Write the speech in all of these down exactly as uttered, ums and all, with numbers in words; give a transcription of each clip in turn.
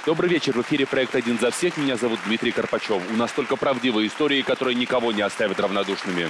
Добрый вечер. В эфире проект «Один за всех». Меня зовут Дмитрий Карпачев. У нас только правдивые истории, которые никого не оставят равнодушными.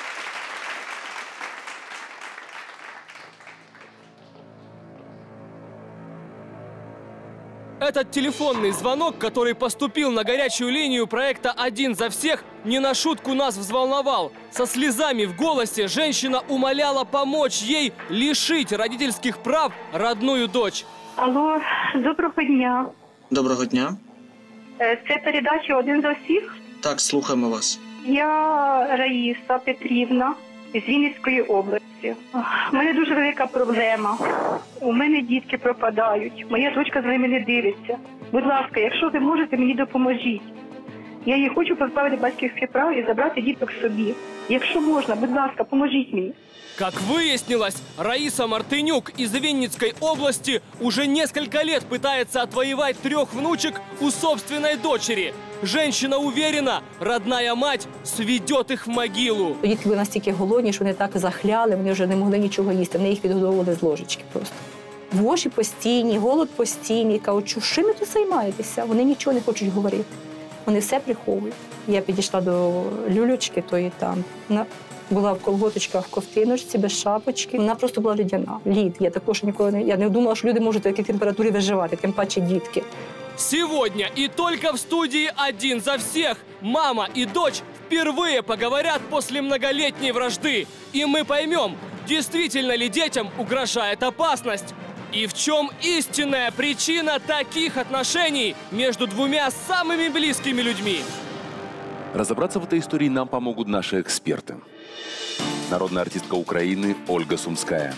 Этот телефонный звонок, который поступил на горячую линию проекта «Один за всех», не на шутку нас взволновал. Со слезами в голосе женщина умоляла помочь ей лишить родительских прав родную дочь. Алло, доброго дня. Доброго дня. Це передача «Один за всіх». Так, слухаємо вас. Я Раїса Петрівна з Вінницької області. У мене дуже велика проблема. У мене дітки пропадають. Моя дочка з ними не дивиться. Будь ласка, якщо ви можете, мені допоможіть. Я її хочу позбавити батьківських прав і забрати діток собі. Якщо можна, будь ласка, поможіть мені. Как выяснилось, Раиса Мартынюк из Винницкой области уже несколько лет пытается отвоевать трех внучек у собственной дочери. Женщина уверена, родная мать сведет их в могилу. Дітки були настільки голодні, що вони так захляли, вони вже не могли нічого їсти. Вони їх відгодовували з ложечки просто. Воші постійні, голод постійний. Кажуть, що ви тут займаєтеся? Вони нічого не хочуть говорити. Вони все приховують. Я підійшла до люлючки, тої там. Вона була в колготочках, в ковтиночці, без шапочки. Вона просто була ледяна. Лід. Я також ніколи не... Я не думала, що люди можуть в такій температурі виживати, тим паче дітки. Сегодня и только в студии «Один за всех» мама и дочь впервые поговорят после многолетней вражды. И мы поймем, действительно ли детям угрожает опасность. И в чем истинная причина таких отношений между двумя самыми близкими людьми. Разобраться в этой истории нам помогут наши эксперты. Народная артистка Украины Ольга Сумская.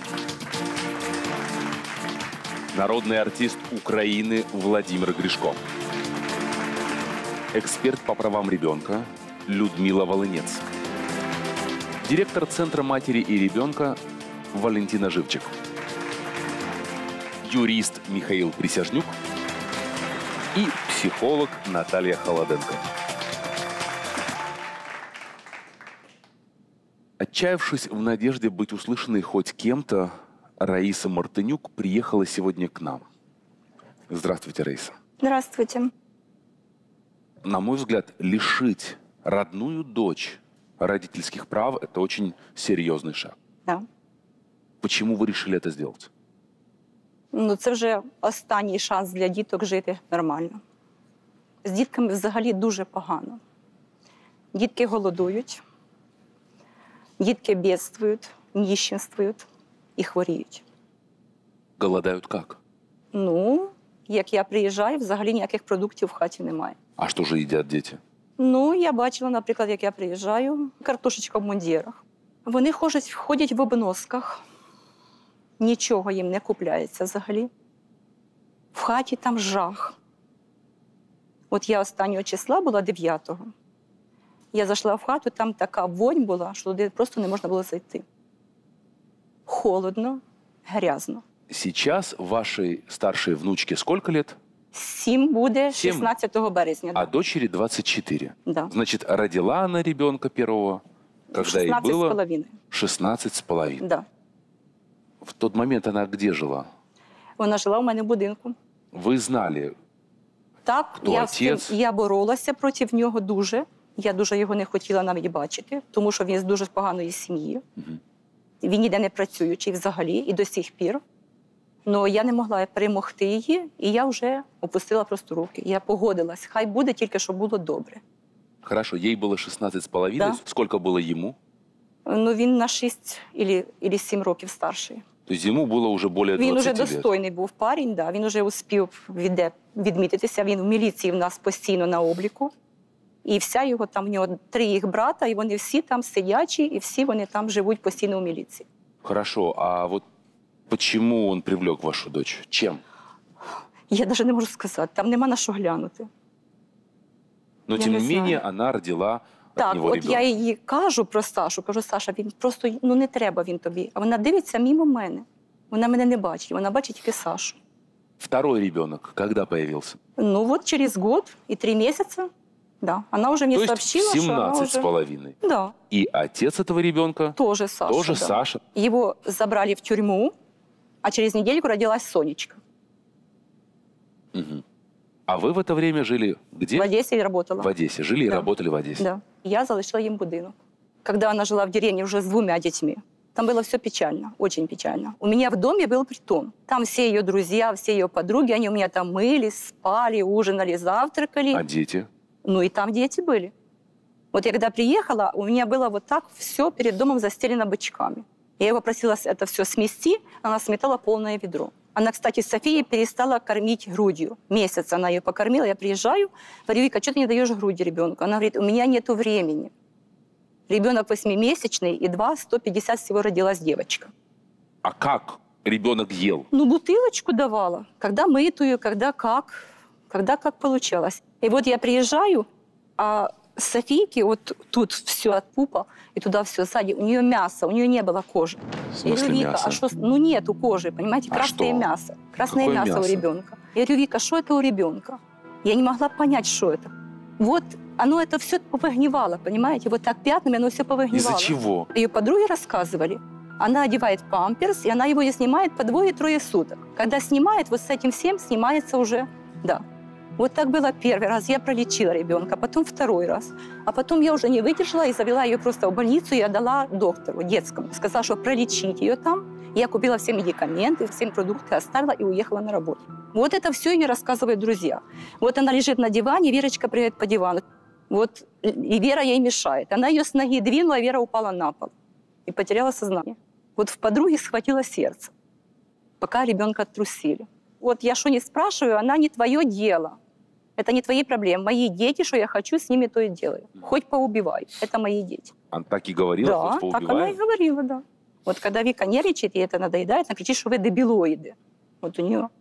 Народный артист Украины Владимир Гришко. Эксперт по правам ребенка Людмила Волынец. Директор Центра матери и ребенка Валентина Живчик. Юрист Михаил Присяжнюк и психолог Наталья Холоденко. Отчаявшись в надежде быть услышанной хоть кем-то, Раиса Мартынюк приехала сегодня к нам. Здравствуйте, Раиса. Здравствуйте. На мой взгляд, лишить родную дочь родительских прав – это очень серьезный шаг. Да. Почему вы решили это сделать? Ну, це вже останній шанс для діток жити нормально. З дітками взагалі дуже погано. Дітки голодують, дітки бідствують, ніщенствують і хворіють. Голодают как? Ну, як я приїжджаю, взагалі ніяких продуктів в хаті немає. А что же едят дети? Ну, я бачила, наприклад, як я приїжджаю, картошечка в мундірах. Вони ходять, ходять в обносках. Нічого їм не купляється взагалі. В хаті там жах. От я останнього числа була дев'ятого. Я зайшла в хату, там така вонь була, що туди просто не можна було зайти. Холодно, грязно. Сейчас вашей старшей внучке сколько лет? Сім буде Сім? шістнадцятого березня. А Да. дочери двадцать четыре. Да. Значит, родила она ребенка первого, когда ей шістнадцять з было половиною. шестнадцать с половиной. Да. В тот момент она где жила? Вона жила у мене в будинку. Вы знали, Так, Хто я, з цим- отець? я боролася проти нього дуже. Я дуже його не хотіла навіть бачити, тому що він з дуже поганої сім'ї. Мгм. Він ніде не працюючий взагалі і до сих пір. Але я не могла перемогти її, і я вже опустила просто руки. Я погодилась. Хай буде, тільки щоб було добре. хорошо, ей было шестнадцать с половиной. Да. Сколько было ему? Ну, він на шість або сім років старший. То есть ему было уже более Він двадцати уже лет. достойний був парень, да. Він вже успів відде- відмітитися. Він в міліції в нас постійно на обліку. І вся його там, в нього три їх брата, і вони всі там сидячі, і всі вони там живуть постійно в міліції. Хорошо, а вот почему он привлек вашу дочь? Чем? Я навіть не можу сказати, там нема на що глянути. Но Я тем не не знаю. менее она родила от Так, него от ребенка. я їй кажу про Сашу, кажу, Саша, він просто, ну не треба він тобі. А вона дивиться мимо мене. Вона мене не бачить, вона бачить тільки Сашу. Второй ребенок когда появился? Ну вот через год и три месяца, да. Она уже мне То есть сообщила, что она семнадцать с уже... половиной. Да, И отец этого ребенка тоже Саша. тоже да. Саша. Его забрали в тюрьму, а через недельку родилась Сонечка. Мгм. А вы в это время жили где? В Одессе я работала. В Одессе. Жили и Да. работали в Одессе. Да. Я залишила їм будинок. Когда она жила в деревне уже с двумя детьми, там было все печально, очень печально. У меня в доме был притон. Там все ее друзья, все ее подруги, они у меня там мылись, спали, ужинали, завтракали. А дети? Ну и там дети были. Вот я когда приехала, у меня было вот так все перед домом застелено бычками. Я его просила это все смести, она сметала полное ведро. Она, кстати, София перестала кормить грудью. Месяц она ее покормила, я приезжаю, говорю: Вика, что ты не даешь груди ребенку? Она говорит: у меня нету времени. Ребенок восьмимесячный, и два, сто пятьдесят всего родилась девочка. А как ребенок ел? Ну, бутылочку давала. Когда мытую, когда как. Когда как получалось. И вот я приезжаю, а Софийке вот тут все от пупа, и туда все сзади. У нее мясо, у нее не было кожи. В Я смысле говорю: Вика, мясо? а что? Ну, нету кожи, понимаете? А Красное что? мясо. Красное Какое мясо, мясо? у ребенка. Я говорю: Вика, что это у ребенка? Я не могла понять, что это. Вот оно это все повыгнивало, понимаете? Вот так пятнами оно все повыгнивало. Из-за чего? Ее подруги рассказывали. Она одевает памперс, и она его не снимает по двое-трое суток. Когда снимает, вот с этим всем снимается уже, да. Вот так было первый раз. Я пролечила ребенка, потом второй раз. А потом я уже не выдержала и завела ее просто в больницу и отдала доктору детскому. Сказала, что пролечить ее там. Я купила все медикаменты, все продукты оставила и уехала на работу. Вот это все ей рассказывают друзья. Вот она лежит на диване, Верочка приедет по дивану. Вот и Вера ей мешает. Она ее с ноги двинула, Вера упала на пол и потеряла сознание. Вот в подруге схватило сердце, пока ребенка оттрусили. Вот я что не спрашиваю, она не твое дело. Это не твои проблемы. Мои дети, что я хочу, с ними то и делаю. Хоть поубивай. Это мои дети. Она так и говорила, Да, хоть так она и поубиваю? говорила, да. Вот когда Вика нервничает, ей это надоедает, она кричит, что вы дебилоиды. Вот у нее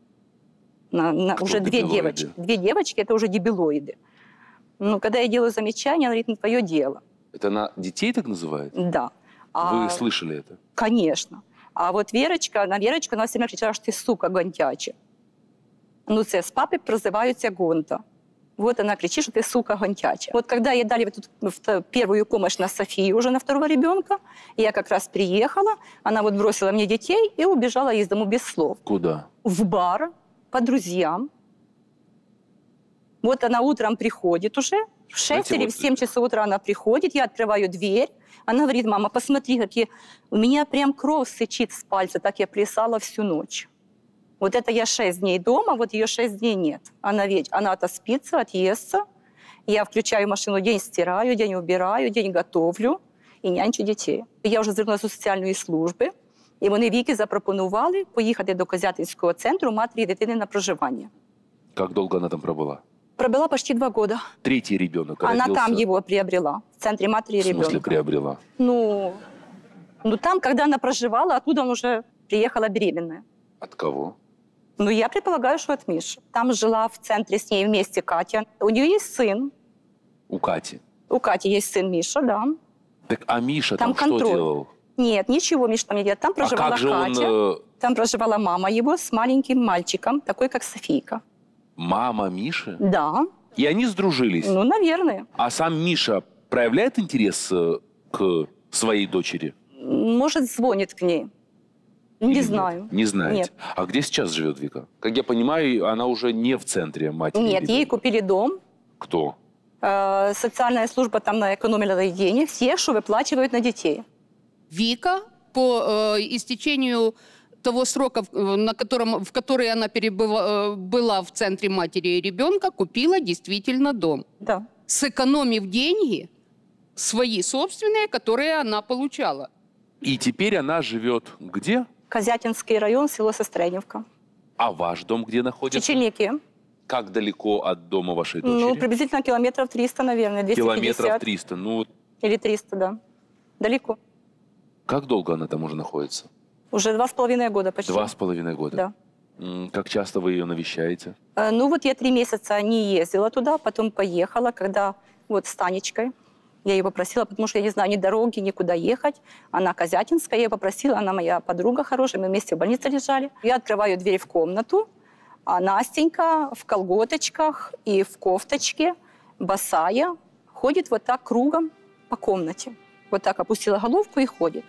на, на, Кто уже две дебилоиды? девочки. Две девочки – это уже дебилоиды. Ну, когда я делаю замечание, она говорит: не твое дело. Это она детей так называет? Да. А, Вы слышали это? Конечно. А вот Верочка, на Верочку она все время кричала, що ти сука гонтяча. Ну, це з папи прозиваються гонта. Вот она кричит, что ты сука гонтяча. Вот когда ей дали тут первую помощь на Софию, уже на второго ребенка, я как раз приехала, она вот бросила мне детей и убежала из дому без слов. Куда? В бар, по друзьям. Вот она утром приходит уже, в шесть Знаете, или вот- в семь часов утра она приходит, я открываю дверь, она говорит: мама, посмотри, как я... у меня прям кровь сычит с пальца, так я плясала всю ночь. Вот это я шесть дней дома, вот ее шесть дней нет. Она, ведь, она отоспится, отъестся, я включаю машину, день стираю, день убираю, день готовлю і нянчу дітей. Я вже звернулася до соціальної служби, і вони Віки запропонували поїхати до Козятинського центру матері і дитини на проживання. Как долго она там пробыла? Пробыла почти два года. Третий ребенок Она родился. там его приобрела, в центре матери и В смысле ребенка. приобрела? Ну, ну, там, когда она проживала, оттуда она уже приехала беременная. От кого? Ну, я предполагаю, что от Миши. Там жила в центре с ней вместе Катя. У нее есть сын. У Кати. У Кати есть сын Миша, да. Так, а Миша там, Там что контроль. делал? Нет, ничего Миша там не делает. Там А проживала как же он... Катя. э, Там проживала мама его с маленьким мальчиком, такой, как Софийка. Мама Миши? Да, И они сдружились. ну, наверное. А сам Миша проявляет интерес э, к своей дочери? Может, звонит к ней. Или Не нет? знаю. Не знаете. Нет. А где сейчас живет Вика? Как я понимаю, она уже не в центре матери. Нет, и ей ребенка. купили дом. Кто? Э, Социальная служба там наэкономила денег, все, что выплачивают на детей. Вика по э, истечению того срока, в- на котором, в который она перебыва, э, была в центре матери и ребенка, купила действительно дом, Да. сэкономив деньги свои собственные, которые она получала. И теперь она живет где? Козятинский район, село Сестреневка. А ваш дом где находится? Чечельники. Как далеко от дома вашей дочери? Ну, приблизительно километров триста, наверное, двести пятьдесят. Километров триста. Ну, вот Или триста, да. Далеко. как долго она там уже находится? Уже два с половиной года почти. Два с половиной года. Да. М, Как часто вы ее навещаете? Э, Ну вот я три месяца не ездила туда, потом поехала, когда вот с Танечкой. Я ее попросила, потому что я не знаю ни дороги, никуда ехать. Она козятинская, я ее попросила, она моя подруга хорошая, мы вместе в больнице лежали. Я открываю дверь в комнату, а Настенька в колготочках и в кофточке, босая, ходит вот так кругом по комнате. Вот так опустила головку и ходит.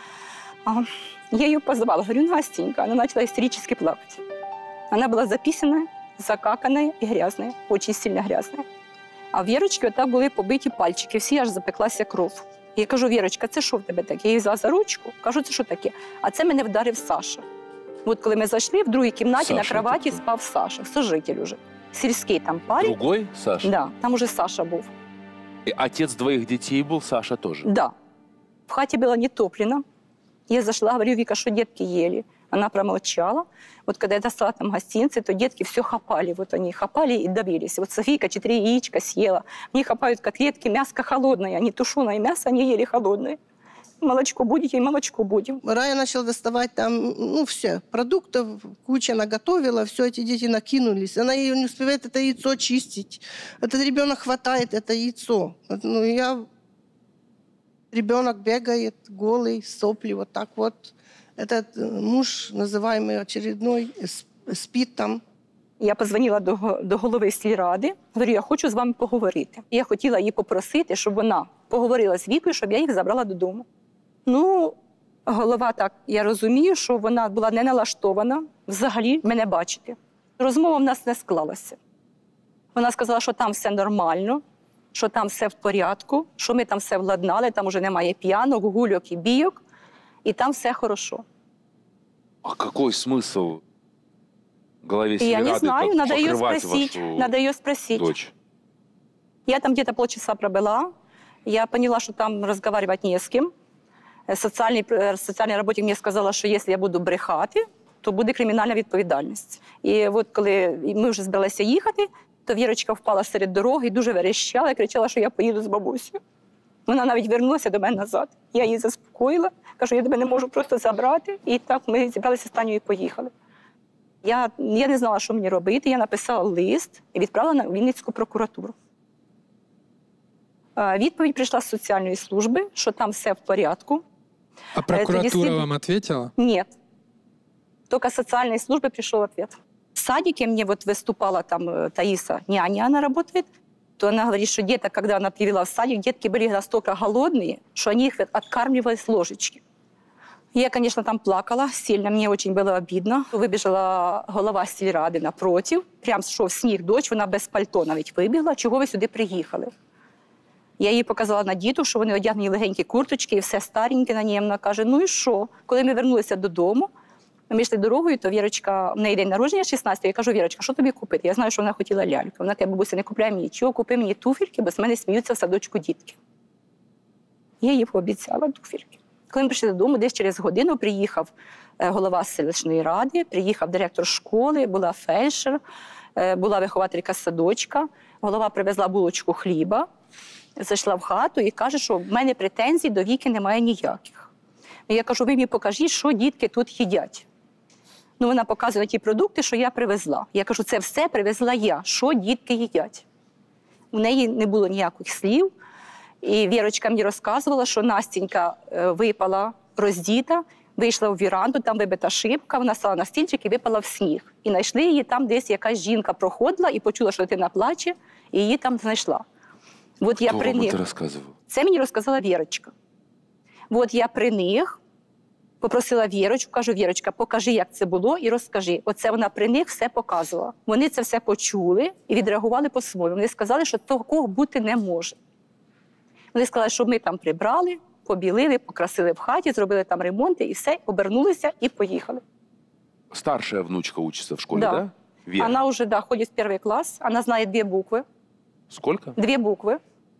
А, Я ее позвала, говорю: Настенька. Она начала истерически плакать. Она была записана закаканная и грязная, очень сильно грязная. А в Вірочки отак були побиті пальчики, всі аж запеклася кров. Я кажу, Вірочка, це що в тебе таке? Я її взяла за ручку, кажу, це що таке? А це мене вдарив Саша. От коли ми зайшли, в другій кімнаті Саша на кроваті такий? спав Саша, сожитель уже. Сільський там парень. Другой Саша? Да, там уже Саша був. И отец двоих детей был, Саша тоже? Да. В хате было не топлено. Я зашла, говорю, Вика, что детки ели? Она промолчала. Вот когда я достала там гостинцы, то детки все хапали. Вот они хапали и давились. Вот Софийка четыре яичка съела. Мне хапают котлетки, мяско холодное. Они тушеное мясо, они ели холодное. Молочко будете, и молочко будем. Рая начала доставать там, ну, все, продуктов, куча наготовила, все, эти дети накинулись. Она ее не успевает это яйцо чистить. Этот ребенок хватает это яйцо. Ну, я... Ребенок бегает, голый, сопли, вот так вот. Этот муж, называемый очередной, спит там. Я позвонила до, до голови сільради, говорю, я хочу з вами поговорити. Я хотіла її попросити, щоб вона поговорила з Вікою, щоб я їх забрала додому. Ну, голова так, я розумію, що вона була не налаштована взагалі мене бачити. Розмова в нас не склалася. Вона сказала, що там все нормально, що там все в порядку, що ми там все владнали, там уже немає п'янок, гульок і бійок, і там все хорошо. А какой смысл голове И я не Сельрады знаю, так надо ее покрывать спросить, вашу надо ее спросить. дочь? Я там где-то полчаса пробыла, я поняла, что там разговаривать не с кем. Социальний, соціальний работник мені сказала, що якщо я буду брехати, то буде кримінальна відповідальність. І от коли ми вже збиралися їхати, то Вірочка впала серед дороги і дуже верещала, і кричала, що я поїду з бабусею. Вона навіть вернулася до мене назад. Я її заспокоїла, кажу, я тебе не можу просто забрати. І так ми зібралися з Танею і поїхали. Я, я не знала, що мені робити, я написала лист і відправила на Вінницьку прокуратуру. Відповідь прийшла з соціальної служби, що там все в порядку. А прокуратура если... вам ответила? Нет. Только с социальной службы пришел ответ. В садике мне вот выступала там Таиса, няня, она работает, то она говорит, что деток, когда она привела в садик, детки были настолько голодные, что они их откармливали с ложечки. Я, конечно, там плакала сильно, мне очень было обидно. Вибіжала голова сільради напротив, прям йшов сніг, дощ, вона без пальто навіть вибігла, чого ви сюди приїхали. Я їй показала на діту, що вони одягнені легенькі курточки і все стареньке на ній. Вона каже, ну і що? Коли ми вернулися додому, ми йшли дорогою, то Вірочка, в неї день народження шістнадцятого, я кажу, Вірочка, що тобі купити? Я знаю, що вона хотіла ляльку. Вона каже, бабуся, не купляй мені нічого, купи мені туфельки, бо з мене сміються в садочку дітки. Я їй пообіцяла туфельки. Коли ми прийшли додому, десь через годину приїхав голова селищної ради, приїхав директор школи, була фельдшер, була вихователька садочка, голова привезла булочку хліба, зайшла в хату і каже, що в мене претензій до Віки немає ніяких. Я кажу, ви мені покажіть, що дітки тут їдять. Ну, вона показує ті продукти, що я привезла. Я кажу, це все привезла я, що дітки їдять. У неї не було ніяких слів. І Вірочка мені розказувала, що Настенька випала роздіта, вийшла у віранду, там вибита шибка, вона стала на стільчик і випала в сніг. І знайшли її там, десь якась жінка проходила і почула, що дитина плаче, і її там знайшла. От я Хто при вам них... це розказував? Це мені розказала Вірочка. От я при них попросила Вірочку, кажу, Вірочка, покажи, як це було, і розкажи. Оце вона при них все показувала. Вони це все почули і відреагували по-своєму. Вони сказали, що такого бути не може. Вони сказали, що ми там прибрали, побілили, покрасили в хаті, зробили там ремонти і все, обернулися і поїхали. Старшая внучка учится в школе, Да. да? Вера. Она уже, да, ходит в первый класс, она знает две буквы. Сколько? Две буквы.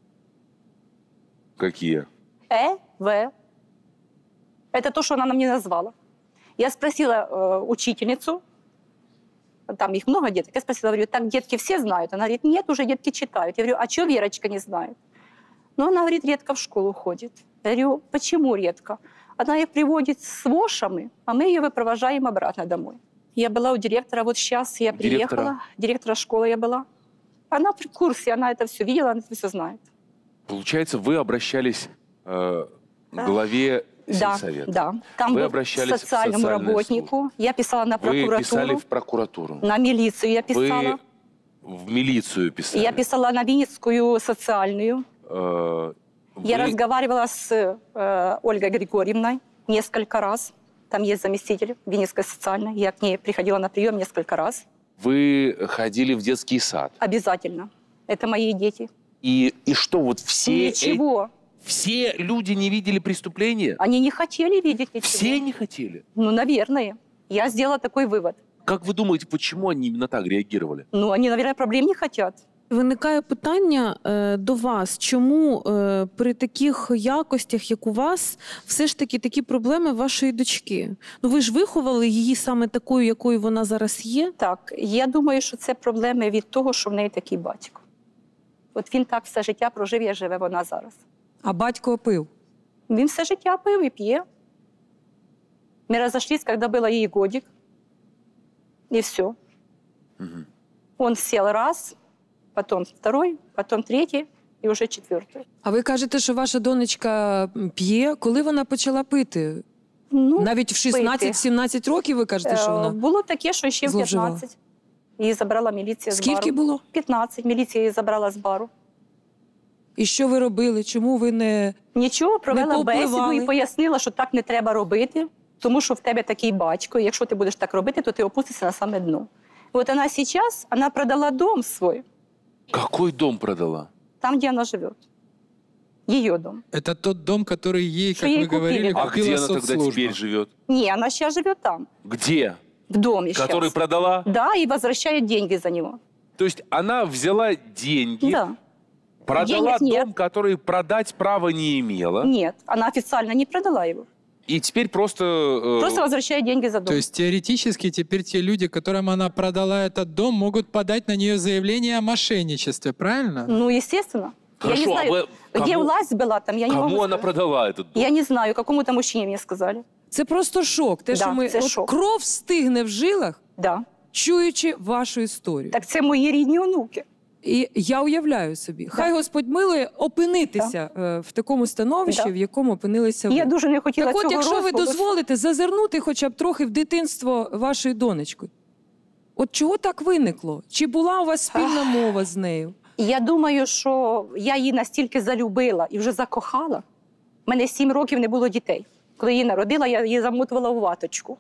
Какие? Э, В. Это то, что она нам не назвала. Я спросила э, учительницу, там их много деток, я спросила, говорю, так детки все знают? Она говорит, нет, уже детки читают. Я говорю, а что Верочка не знает? Ну, она говорит, редко в школу ходит. Я говорю, почему редко? Она ее приводит с вошами, а мы ее выпровожаем обратно домой. Я была у директора, вот сейчас я Директора? приехала, директора школы я была. Она в курсе, она это все видела, она это все знает. Получается, вы обращались э, к главе Да, сельсовета. да. Там Вы был обращались к в социальному социальные работнику. службы. Я писала на Вы прокуратуру, писали в прокуратуру. на милицию я писала. Вы в милицию писали. Я писала на Винницкую социальную. Э, Я вы- разговаривала с э, Ольгой Григорьевной несколько раз. Там есть заместитель Винницкой социальной. Я к ней приходила на прием несколько раз. Вы ходили в детский сад. Обязательно. Это мои дети. И, и что, вот все, Ничего. э- все люди не видели преступления? Они не хотели видеть ничего. Все не хотели? Ну, наверное. Я сделала такой вывод. Как вы думаете, почему они именно так реагировали? Ну, они, наверное, проблем не хотят. Виникає питання е, до вас, чому е, при таких якостях, як у вас, все ж таки такі проблеми вашої дочки? Ну ви ж виховали її саме такою, якою вона зараз є? Так, я думаю, що це проблеми від того, що в неї такий батько. От він так все життя прожив, як живе вона зараз. А батько пив? Він все життя пив і п'є. Мы разошлись, когда было ей годик. И все. Угу. Он сел раз, потом второй, потом третий і вже четвертий. А ви кажете, що ваша донечка п'є? Коли вона почала пити? Ну, Навіть в шістнадцять-сімнадцять років ви кажете, що вона? Е, Було таке, що ще в зловживала? п'ятнадцять. Її забрала міліція з бару. Скільки було? п'ятнадцять. Міліція її забрала з бару. І що ви робили? Чому ви не... Нічого, провела Не бесіду повпливали? і пояснила, що так не треба робити, тому що в тебе такий батько, і якщо ти будеш так робити, то ти опустишся на саме дно. Вот она сейчас, она продала дом свой, Какой дом продала? там, где она живет. Ее дом. Это тот дом, который ей, Что как ей вы говорили, купили, да. А купила где она тогда соцслужба. теперь живет? Не, она сейчас живет там, Где? в доме сейчас. Который продала? Да, и возвращает деньги за него. То есть она взяла деньги, Да. продала Денег нет. дом, который продать права не имела, Нет, она официально не продала его. и теперь просто... э, Просто возвращает деньги за дом. То есть теоретически теперь те люди, которым она продала этот дом, могут подать на нее заявление о мошенничестве, правильно? Ну, естественно. Хорошо, я не а знаю, вы где кому- власть была там, я не могу Кому она сказать. продала этот дом? Я не знаю, какому-то мужчине мне сказали. Це просто шок. Те, Да, що ми... це от шок. кров стигне в жилах, Да. чуючи вашу історію. Так це мої рідні онуки. І я уявляю собі, хай Господь милує опинитися е, в такому становищі, Да. в якому опинилися ви. Я дуже не хотіла Так от, цього якщо ви розкладу. дозволите зазирнути хоча б трохи в дитинство вашої донечки, от чого так виникло? Чи була у вас спільна мова з нею? Я думаю, що я її настільки залюбила і вже закохала. У мене сім років не було дітей. Коли її народила, я її замотувала у ваточку.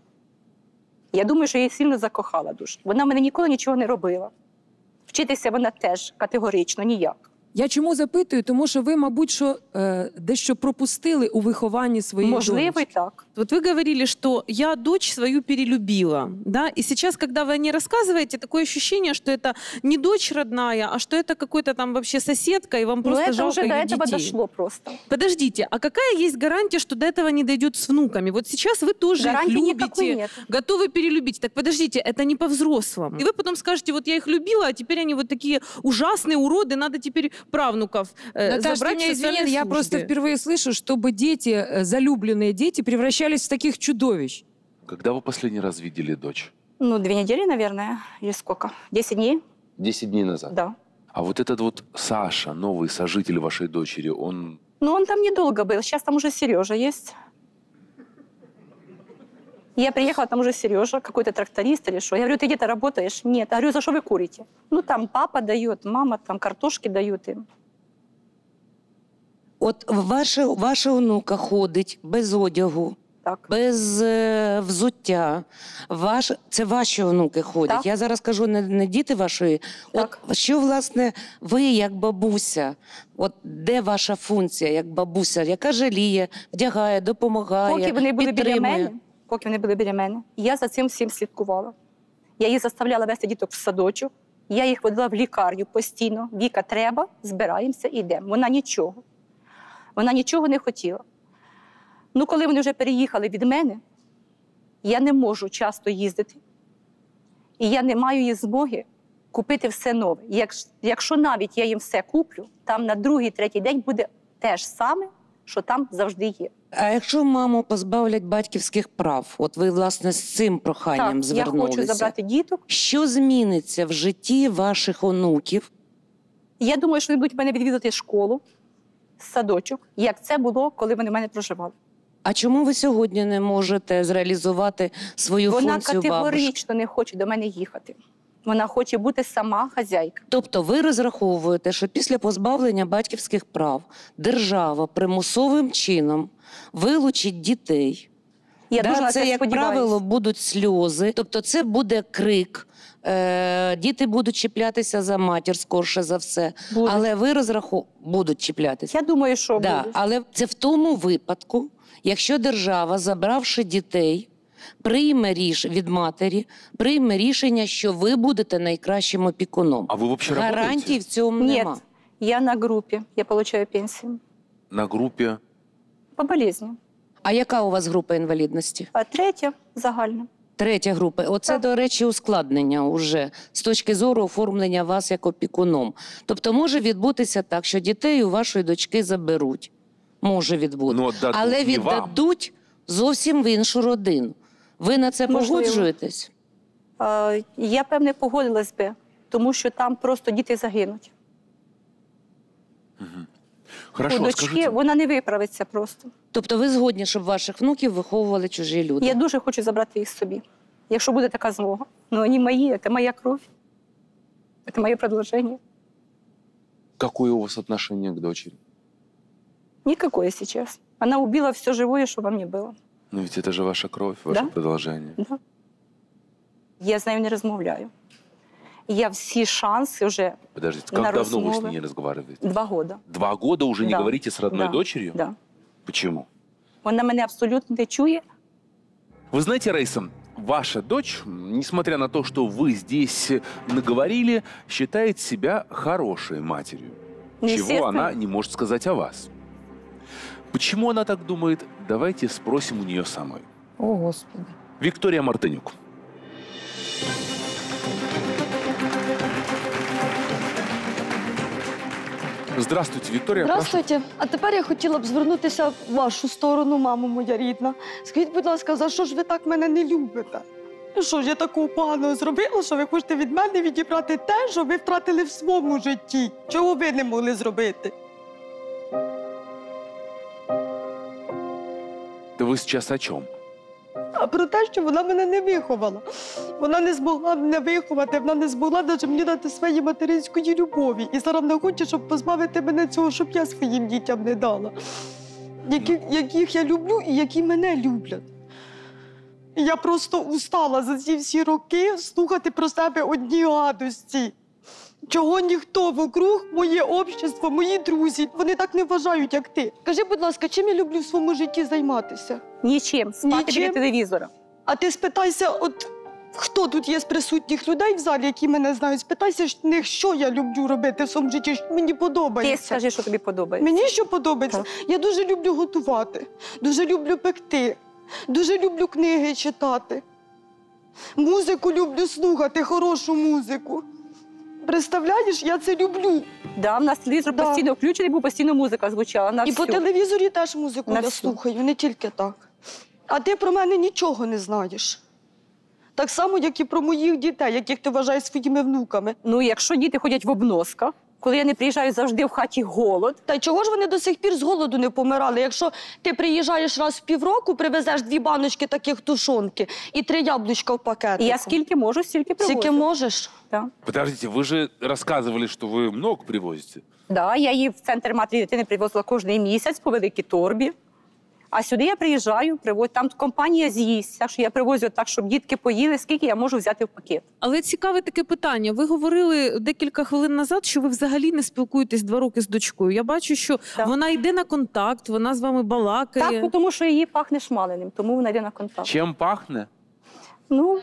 Я думаю, що я її сильно закохала дуже. Вона мене ніколи нічого не робила. Вчитися вона теж категорично ніяк. Я чому запитую? Тому що ви, мабуть, що е, дещо пропустили у вихованні своєї Можливо, і донечки. так. Вот вы говорили, что я дочь свою перелюбила, да, и сейчас, когда вы не рассказываете, такое ощущение, что это не дочь родная, а что это какой-то там вообще соседка, и вам Ну, просто це жалко вже до ее этого детей. дошло просто. Подождите, а какая есть гарантия, что до этого не дойдет с внуками? Вот сейчас вы тоже их Гарантии никакой любите, нет. готовы перелюбить. Так подождите, это не по-взрослому. И вы потом скажете, вот я их любила, а теперь они вот такие ужасные уроды, надо теперь правнуков э, Наташ, ты забрать меня в социальные извини, я службы. просто впервые слышу, чтобы дети, э, залюбленные дети, превращались в таких чудовищ. Когда вы последний раз видели дочь? Ну, две недели, наверное, или сколько? Десять дней? Десять дней назад. Да. А вот этот вот Саша, новый сожитель вашей дочери, он... Ну, он там недолго был. Сейчас там уже Сережа есть. Я приехала, там уже Сережа, какой-то тракторист или что. Я говорю, ты где-то работаешь? Нет. Я говорю, за что вы курите? Ну, там папа дает, мама там картошки дают им. От ваша, ваша онука ходить без одягу, Так. без е, взуття. Ваш, це ваші онуки ходять. Так. Я зараз кажу не, не діти вашої. Так. От що, власне, ви як бабуся, от де ваша функція як бабуся, яка жаліє, вдягає, допомагає, Поки вони були біля підтримує? мене, поки вони були біля мене, я за цим всім слідкувала. Я їх заставляла вести діток в садочок, я їх водила в лікарню постійно. Віка, треба, збираємося і йдемо. Вона нічого. Вона нічого не хотіла. Ну, коли вони вже переїхали від мене, я не можу часто їздити. І я не маю їх змоги купити все нове. Як, якщо навіть я їм все куплю, там на другий, третій день буде те ж саме, що там завжди є. А якщо маму позбавлять батьківських прав, от ви, власне, з цим проханням Так, я звернулися. хочу забрати діток. Що зміниться в житті ваших онуків? Я думаю, що вони будуть мене відвідати школу, садочок, як це було, коли вони в мене проживали. А чому ви сьогодні не можете зреалізувати свою Вона функцію бабушки? категорично не хоче до мене їхати. Вона хоче бути сама хазяйка. Тобто ви розраховуєте, що після позбавлення батьківських прав держава примусовим чином вилучить дітей Я дуже Да, на це, це як сподіваюся. правило, будуть сльози, тобто це буде крик. Е, діти будуть чіплятися за матір, скорше за все. Будуть. Але ви розраху... будуть чіплятися. Я думаю, що Да, будуть. але це в тому випадку, якщо держава, забравши дітей, прийме ріш від матері, прийме рішення, що ви будете найкращим опікуном. А ви взагалі Гарантій працюєте? в цьому Нет, нема. я на группе, я получаю пенсию. На групі? По болезни. А яка у вас група інвалідності? А третя загальна. Третя група. Оце, Так. до речі, ускладнення уже з точки зору оформлення вас як опікуном. Тобто може відбутися так, що дітей у вашої дочки заберуть. Може відбутися. Ну, дадуть Але не вам. віддадуть зовсім в іншу родину. Ви на це Можливо. погоджуєтесь? А, я, певне, погодилась би, тому що там просто діти загинуть. Хорошо, У дочки скажите, вона не виправиться просто. Тобто ви згодні, щоб ваших внуків виховували чужі люди? Я дуже хочу забрати їх собі, якщо буде така змога. Ну, вони мої, це моя кров, це моє продовження. какое у вас отношение к дочери? Никакое сейчас. Она убила все живое, что во мне было. Ну ведь это же ваша кровь, ваше Да. продолжение. Да. Я з нею не розмовляю. Я всі шанси вже Подождите, На как давно вы с розмовы. ней не разговариваете? два роки. Два года уже не Да. говорите с родной Да. дочерью? Да. Почему? Вона мене абсолютно не чує. Вы знаете, Раиса, ваша дочь, несмотря на то, что вы здесь наговорили, считает себя хорошей матерью. Чего Естественно. она не может сказать о вас. Почему она так думает? Давайте спросим у нее самой. О, Господи. Виктория Мартынюк. Здравствуйте, Виктория. Здравствуйте. А тепер я хотіла б звернутися в вашу сторону, мамо моя рідна. Скажіть, будь ласка, за що ж ви так мене не любите? Що ж я такого поганого зробила, що ви хочете від мене відібрати те, що ви втратили в своєму житті? Чого ви не могли зробити? Да вы сейчас о чем? А про те, що вона мене не виховала. Вона не змогла мене виховати, вона не змогла навіть мені дати своєї материнської любові. І зараз вона хоче, щоб позбавити мене цього, щоб я своїм дітям не дала. Які, яких я люблю і які мене люблять. І я просто устала за ці всі роки слухати про себе одні гадості. Чого ніхто вокруг, моє общество, мої друзі, вони так не вважають, як ти. Кажи, будь ласка, чим я люблю в своєму житті займатися? Нічим. Спати біля Нічим? телевізора. А ти спитайся, от хто тут є з присутніх людей в залі, які мене знають, спитайся ж в них, що я люблю робити в своєму житті, що мені Ти подобається. скажи, що тобі подобається. Мені що подобається? Я дуже люблю готувати, дуже люблю пекти, дуже люблю книги читати. Музику люблю слухати, хорошу музику. Представляєш, я це люблю. Да, в нас телевізор Да. постійно включений, бо постійно музика звучала. На І по всю. телевізорі теж музику На я всю. слухаю, не тільки так. А ти про мене нічого не знаєш. Так само, як і про моїх дітей, яких ти вважаєш своїми внуками. Ну, якщо діти ходять в обносках, коли я не приїжджаю, завжди в хаті голод. Та й чого ж вони до сих пір з голоду не помирали? Якщо ти приїжджаєш раз в півроку, привезеш дві баночки таких тушонки і три яблучка в пакетику. І я скільки можу, стільки привозю. Скільки можеш? Да. Подождите, вы же рассказывали, что вы много привозите. Да, я її в центр матері і дитини привозила кожен місяць по великій торбі. А сюди я приїжджаю, привозю, там компанія з'їсть, так що я привозю так, щоб дітки поїли, скільки я можу взяти в пакет. Але цікаве таке питання. Ви говорили декілька хвилин назад, що ви взагалі не спілкуєтесь два роки з дочкою. Я бачу, що Так. вона йде на контакт, вона з вами балакає. Так, тому що її пахне шмаленим, тому вона йде на контакт. Чем пахнет? Ну,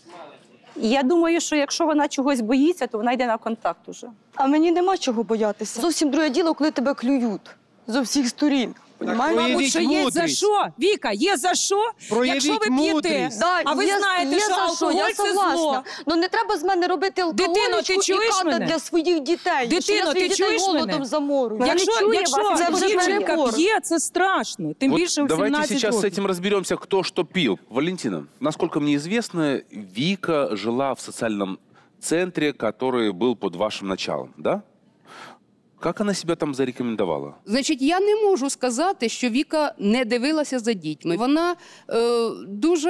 я думаю, що якщо вона чогось боїться, то вона йде на контакт уже. А мені нема чого боятися. Зовсім друге діло, коли тебе клюють з усіх сторін. Понімаєш? Мабуть, що є за що? Віка, є за що? Якщо ви п'єте, Да, а ви є- знаєте, є що за алкоголь я це согласна. зло. Ну не треба з мене робити Дитино, алкоголічку ти чуєш і ката мене? для своїх дітей. Дитино, що я ти своїх дітей чуєш голодом мене? заморую. Вона не Якщо, чує якщо вас, це вже дівчинка перебор. п'є, це страшно. Тим Вот більше в давайте сімнадцять сейчас с років. этим разберемся, кто что пил. Валентина, насколько мне известно, Вика жила в социальном центре, который был под вашим началом, да? Как она себя там зарекомендовала? Значить, я не можу сказати, що Віка не дивилася за дітьми. Вона е, дуже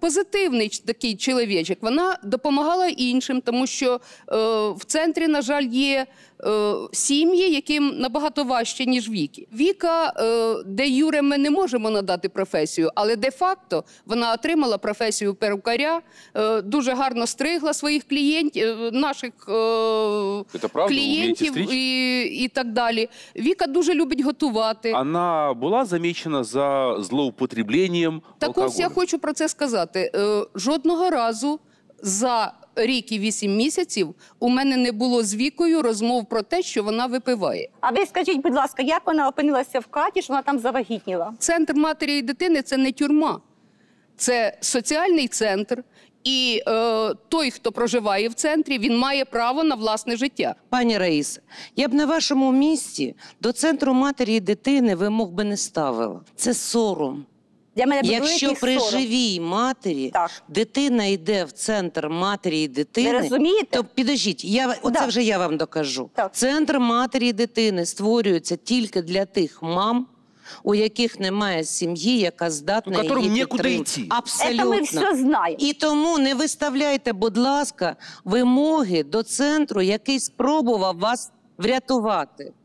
позитивний такий чоловічок. Вона допомагала іншим, тому що е, в центрі, на жаль, є е, сім'ї, яким набагато важче, ніж Віки. Віка, е, де юре ми не можемо надати професію, але де-факто вона отримала професію перукаря, е, дуже гарно стригла своїх клієнтів, наших е, клієнтів і, і так далі. Віка дуже любить готувати. Вона була замічена за злоупотребленням Так алкоголю? ось я хочу про це сказати. Е, жодного разу за рік і вісім місяців у мене не було з Вікою розмов про те, що вона випиває. А ви скажіть, будь ласка, як вона опинилася в хаті, що вона там завагітніла? Центр матері і дитини – це не тюрма. Це соціальний центр. І е, той, хто проживає в центрі, він має право на власне життя. Пані Раїса, я б на вашому місці до центру матері і дитини вимог би не ставила. Це сором. Для мене Якщо при живій матері так. дитина йде в центр матері і дитини, ви розумієте? то підождіть, я, оце да. вже я вам докажу. Так. Центр матері і дитини створюється тільки для тих мам, у яких немає сім'ї, яка здатна ну, її нікуди підтримати. йти. Абсолютно. Це ми все знаємо. І тому не виставляйте, будь ласка, вимоги до центру, який спробував вас врятувати.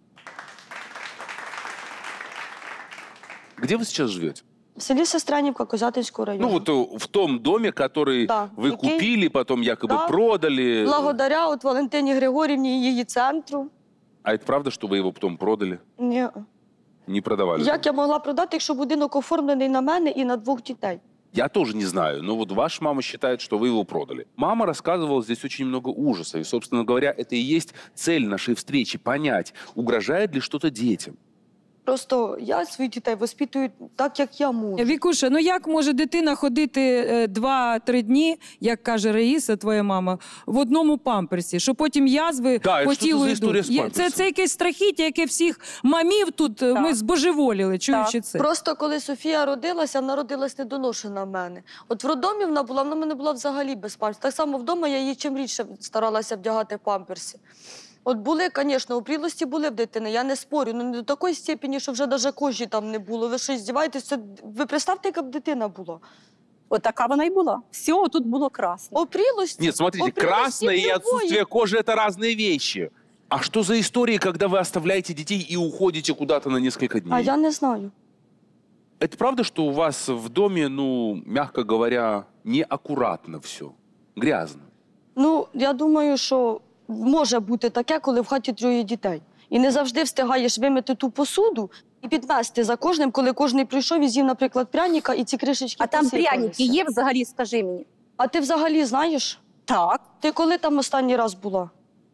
Где вы сейчас живете? В селі Сестрянівка Козятинського району. Ну вот э, в том доме, который Да. вы Який? купили, потом якобы Да. продали. Благодаря от Валентині Григорівні і її центру. А это правда, что вы его потом продали? Ні. Не продавали? Як я могла продати, якщо будинок оформлений на мене і на двох дітей? Я тоже не знаю, но вот ваша мама считает, что вы его продали. Мама рассказывала здесь очень много ужаса. И, собственно говоря, это и есть цель нашей встречи – понять, угрожает ли что-то детям. Просто я своїх дітей воспитую так, як я можу. Вікуша, ну як може дитина ходити два-три дні, як каже Раїса, твоя мама, в одному памперсі, що потім язви Да, по що це тілу за історія йдуть? з Є- Це, памперсом? це якесь страхіття, яке всіх мамів тут, так. ми збожеволіли, чуючи це. Просто коли Софія родилася, вона родилась недоношена в мене. От в роддомі вона була, вона в мене була взагалі без памперсів. Так само вдома я її чим рідше старалася вдягати памперси. От були, звісно, опрілості були в дитини, я не спорю, але не до такої степені, що вже навіть кожі там не було. Ви що, здіваєтеся? Ви представте, яка б дитина була. От така вона й була. Все тут було красно. Опрілості? Нет, смотрите, опрілості красное и любої. отсутствие кожи – это разные вещи. А что за истории, когда вы оставляете детей и уходите куда-то на несколько дней? А я не знаю. Это правда, что у вас в доме, ну, мягко говоря, неаккуратно все? Грязно? Ну, я думаю, що може бути таке, коли в хаті троє дітей. І не завжди встигаєш вимити ту посуду і підмести за кожним, коли кожний прийшов і з'їв, наприклад, пряника, і ці кришечки А там посипалися. пряники є взагалі, скажи мені? А ти взагалі знаєш? Так. Ти коли там останній раз була?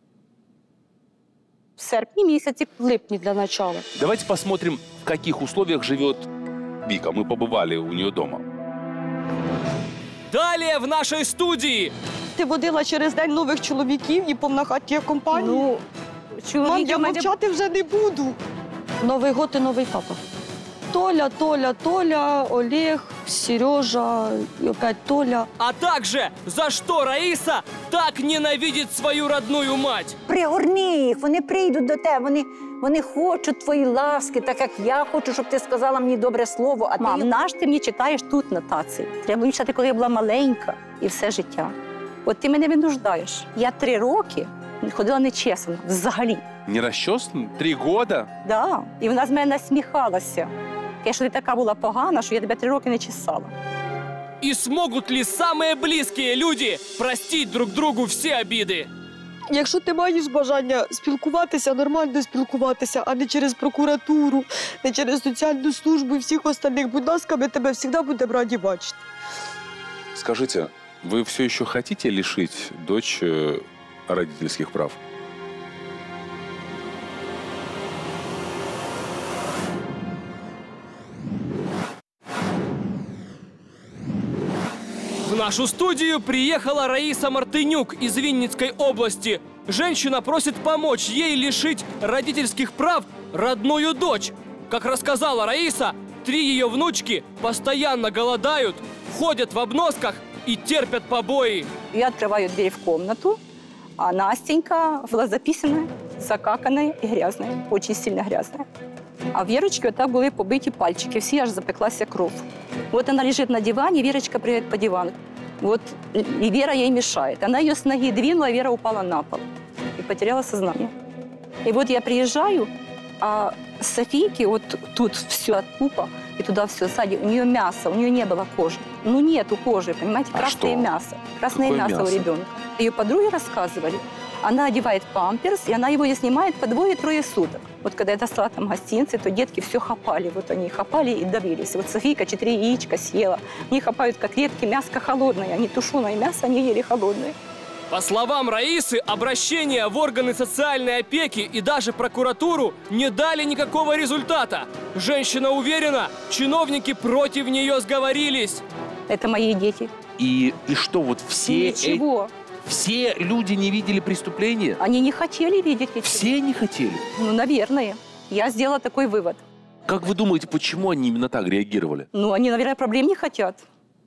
В серпні місяці. В липні для начала. Давайте посмотрим, в каких условиях живет Вика. Мы побывали у нее дома. Далее в нашей студии. Ти водила через день нових чоловіків і повна хаті компанії. Ну, Мам, я мене- мовчати вже не буду. Новий год і новий папа. Толя, Толя, Толя, Олег, Сережа, і опять Толя. А также, за что Раиса так ненавидит свою родную мать. Пригорни їх, вони прийдуть до тебе, вони, вони хочуть твої ласки, так як я хочу, щоб ти сказала мені добре слово. А Мам, ти... наш ти мені читаєш тут на таці. Треба мені читати, коли я була маленька і все життя. От ти мене винуждаєш. Я три роки ходила нечесно, взагалі. Не расчесан? Три года? Да. І вона з мене насміхалася. Я що ти така була погана, що я тебе три роки не чесала. И смогут ли самые близкие люди простить друг другу все обиды? Якщо ти маєш бажання спілкуватися, нормально спілкуватися, а не через прокуратуру, не через соціальну службу і всіх остальних, будь ласка, ми тебе завжди будемо раді бачити. Скажите, вы все еще хотите лишить дочь э, родительских прав? В нашу студию приехала Раиса Мартынюк из Винницкой области. Женщина просит помочь ей лишить родительских прав родную дочь. Как рассказала Раиса, три ее внучки постоянно голодают, ходят в обносках и терпят побои. Я открываю дверь в комнату, а Настенька была записанная, закаканная и грязная, очень сильно грязная. А в Вірочки отак були побиті пальчики, всі аж запеклася кров. От вона лежить на дивані, Вірочка прыгает по дивану. Вот, и Вера ей мешает. Она ее с ноги двинула, и Вера упала на пол и потеряла сознание. И вот я приезжаю, а Софийке вот тут все от пупа, и туда все сзади. У нее мясо, у нее не было кожи. Ну нету кожи, понимаете, А красное что? мясо. Красное Какое мясо, мясо? у ребенка. Ее подруги рассказывали. Она одевает памперс, и она его не снимает по двое-трое суток. Вот когда я достала там гостинцы, то детки все хапали. Вот они хапали и давились. Вот Софийка четыре яичка съела. Они хапают котлетки, мяско холодное. Они тушеное мясо, они ели холодное. По словам Раисы, обращения в органы социальной опеки и даже прокуратуру не дали никакого результата. Женщина уверена, чиновники против нее сговорились. Это мои дети. И, и что, вот все, Ничего. э- все люди не видели преступления? Они не хотели видеть ничего. Все не хотели? Ну, наверное. Я сделала такой вывод. Как вы думаете, почему они именно так реагировали? Ну, они, наверное, проблем не хотят.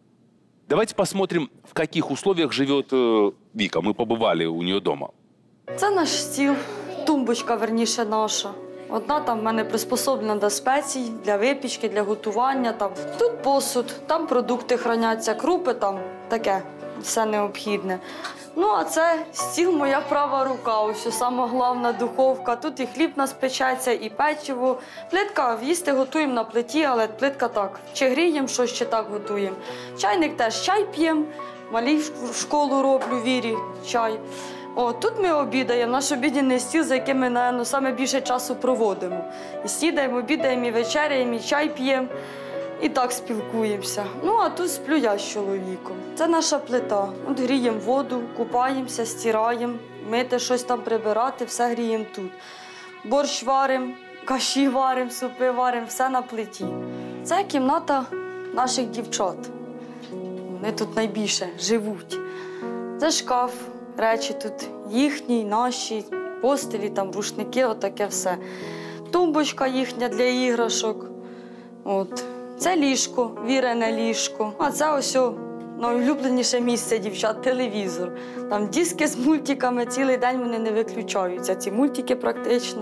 Давайте посмотрим, в каких условиях живет э, Вика. Мы побывали у нее дома. Це наш стіл, тумбочка, верніше, наша. Одна там в мене приспособлена до спецій, для випічки, для готування. Там. Тут посуд, там продукти храняться, крупи, там таке, все необхідне. Ну, а це стіл моя права рука, ось сама головна духовка. Тут і хліб у нас печеться, і печиво. Плитка, їсти готуємо на плиті, але плитка так. Чи гріємо щось, чи так готуємо. Чайник теж чай п'ємо, малій в школу роблю, Вірі, чай. О, тут ми обідаємо, наш обідній стіл, за яким ми, напевно, саме більше часу проводимо. І сідаємо, обідаємо, і вечеряємо, і чай п'ємо, і так спілкуємося. Ну, а тут сплю я з чоловіком. Це наша плита. От гріємо воду, купаємося, стираємо, мити щось там, прибирати, все гріємо тут. Борщ варимо, каші варимо, супи варимо, все на плиті. Це кімната наших дівчат. Вони тут найбільше живуть. Це шкаф. Речі тут їхні, наші, постелі, там, рушники, отаке все. Тумбочка їхня для іграшок. От. Це ліжко, Вірине ліжко. А це ось о, найулюбленіше місце дівчат – телевізор. Там диски з мультиками, цілий день вони не виключаються, ці мультики практично.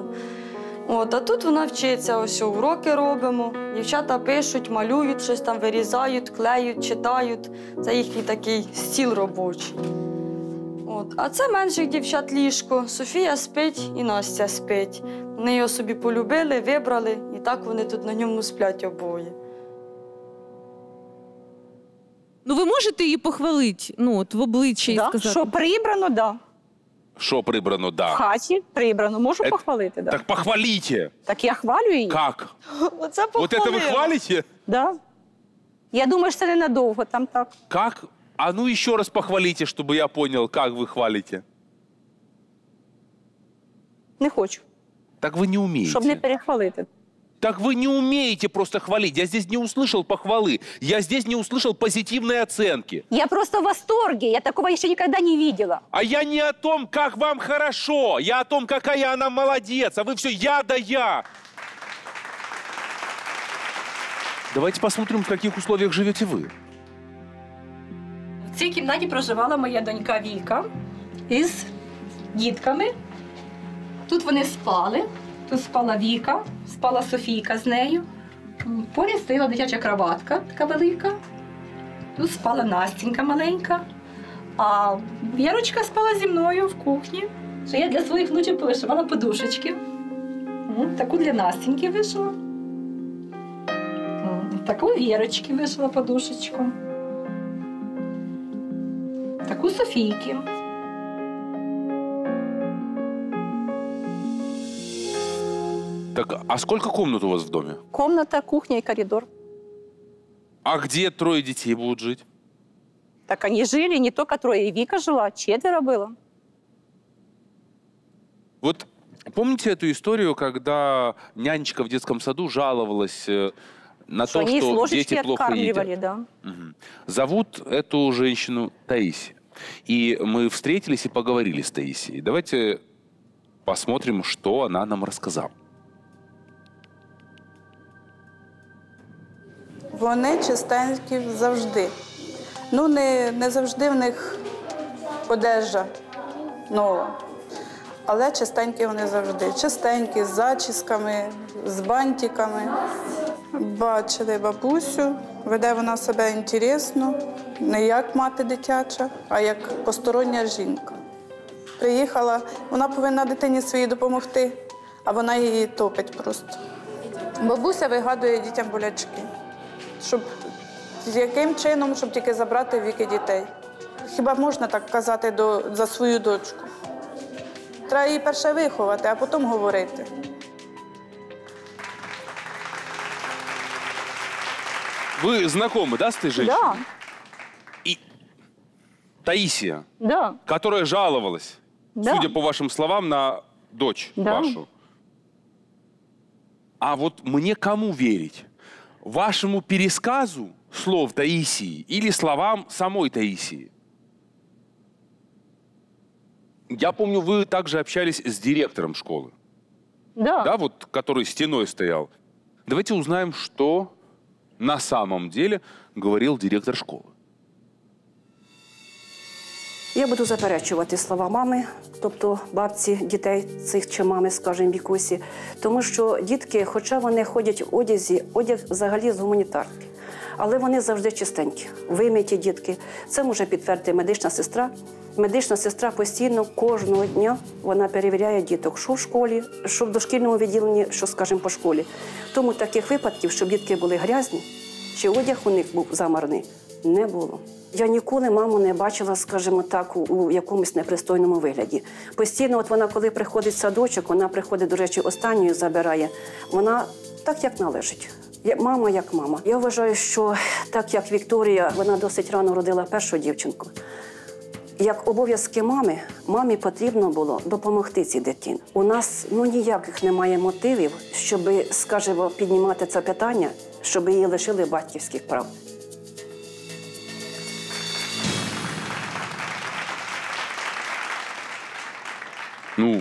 От, а тут вона вчиться, ось о, уроки робимо. Дівчата пишуть, малюють, щось там вирізають, клеють, читають. Це їхній такий стіл робочий. От. А це менших дівчат ліжко. Софія спить і Настя спить. Вони його собі полюбили, вибрали, і так вони тут на ньому сплять обоє. Ну ви можете її похвалити, ну от в обличчя і Да? сказати? Що прибрано, да. Що прибрано, да. В хаті прибрано. Можу Е, похвалити, да. Так похвалите. Так я хвалю її. Как? Оце Вот это вы хвалите? Да. Я думаю, що це ненадовго там так. Как? А ну еще раз похвалите, чтобы я понял, как вы хвалите. Не хочу, Так вы не умеете. щоб не перехвалити. Так вы не умеете просто хвалить. Я здесь не услышал похвалы. Я здесь не услышал позитивной оценки. Я просто в восторге. Я такого еще никогда не видела. А я не о том, как вам хорошо. Я о том, какая она молодец. А вы все я да я. Давайте посмотрим, в каких условиях живете вы. В цій кімнаті проживала моя донька Віка із дітками. Тут вони спали. Тут спала Віка, спала Софійка з нею. Поряд стояла дитяча кроватка, така велика. Тут спала Настенька маленька. А Вірочка спала зі мною в кухні. Що я для своїх внучок повишивала подушечки. Таку для Настеньки вишила. Таку Вірочки вишила подушечку. Таку Софійки. Так, а сколько комнат у вас в доме? Комната, кухня и коридор. А где трое детей будут жить? Так они жили, не только трое, и Вика жила, четверо было. Вот помните эту историю, когда нянечка в детском саду жаловалась э, на Что то, они с что ложечки дети плохо откармливали, едят? да. Мгм. Зовут эту женщину Таисия. И мы встретились и поговорили с Таисией. Давайте посмотрим, что она нам рассказала. Вони чистенькі завжди. Ну, не, не завжди в них одежа нова. Але чистенькі вони завжди. Чистенькі, з зачісками, з бантиками. Бачили бабусю, веде вона себе інтересно, не як мати дитяча, а як постороння жінка. Приїхала, вона повинна дитині своїй допомогти, а вона її топить просто. Бабуся вигадує дітям болячки, щоб з яким чином, щоб тільки забрати віки дітей. Хіба можна так казати до, за свою дочку? Треба її перше виховати, а потім говорити. Вы знакомы, да, с этой женщиной? Да. И Таисия, Да. которая жаловалась, Да. судя по вашим словам, на дочь Да. вашу. А вот мне кому верить? Вашему пересказу слов Таисии или словам самой Таисии? Я помню, вы также общались с директором школы. Да. Да, вот, который стеной стоял. Давайте узнаем, что на самом деле говорил директор школи. Я буду заперечувати слова мами, тобто бабці дітей цих чи мами, скажімо, Вікусі, тому що дітки, хоча вони ходять в одязі, одяг взагалі з гуманітарки, але вони завжди чистенькі, вимиті дітки. Це може підтвердити медична сестра. Медична сестра постійно кожного дня вона перевіряє діток, що в школі, що в дошкільному відділенні, що, скажімо, по школі. Тому таких випадків, щоб дітки були грязні, чи одяг у них був замараний, не було. Я ніколи маму не бачила, скажімо так, у, у якомусь непристойному вигляді. Постійно, от вона, коли приходить в садочок, вона приходить, до речі, останньою забирає, вона так, як належить. Мама як мама. Я вважаю, що так як Вікторія, вона досить рано родила першу дівчинку, як обов'язки мами, мамі потрібно було допомогти цій дитині. У нас ну, ніяких немає мотивів, щоб, скажімо, піднімати це питання, щоб її лишили батьківських прав. Ну,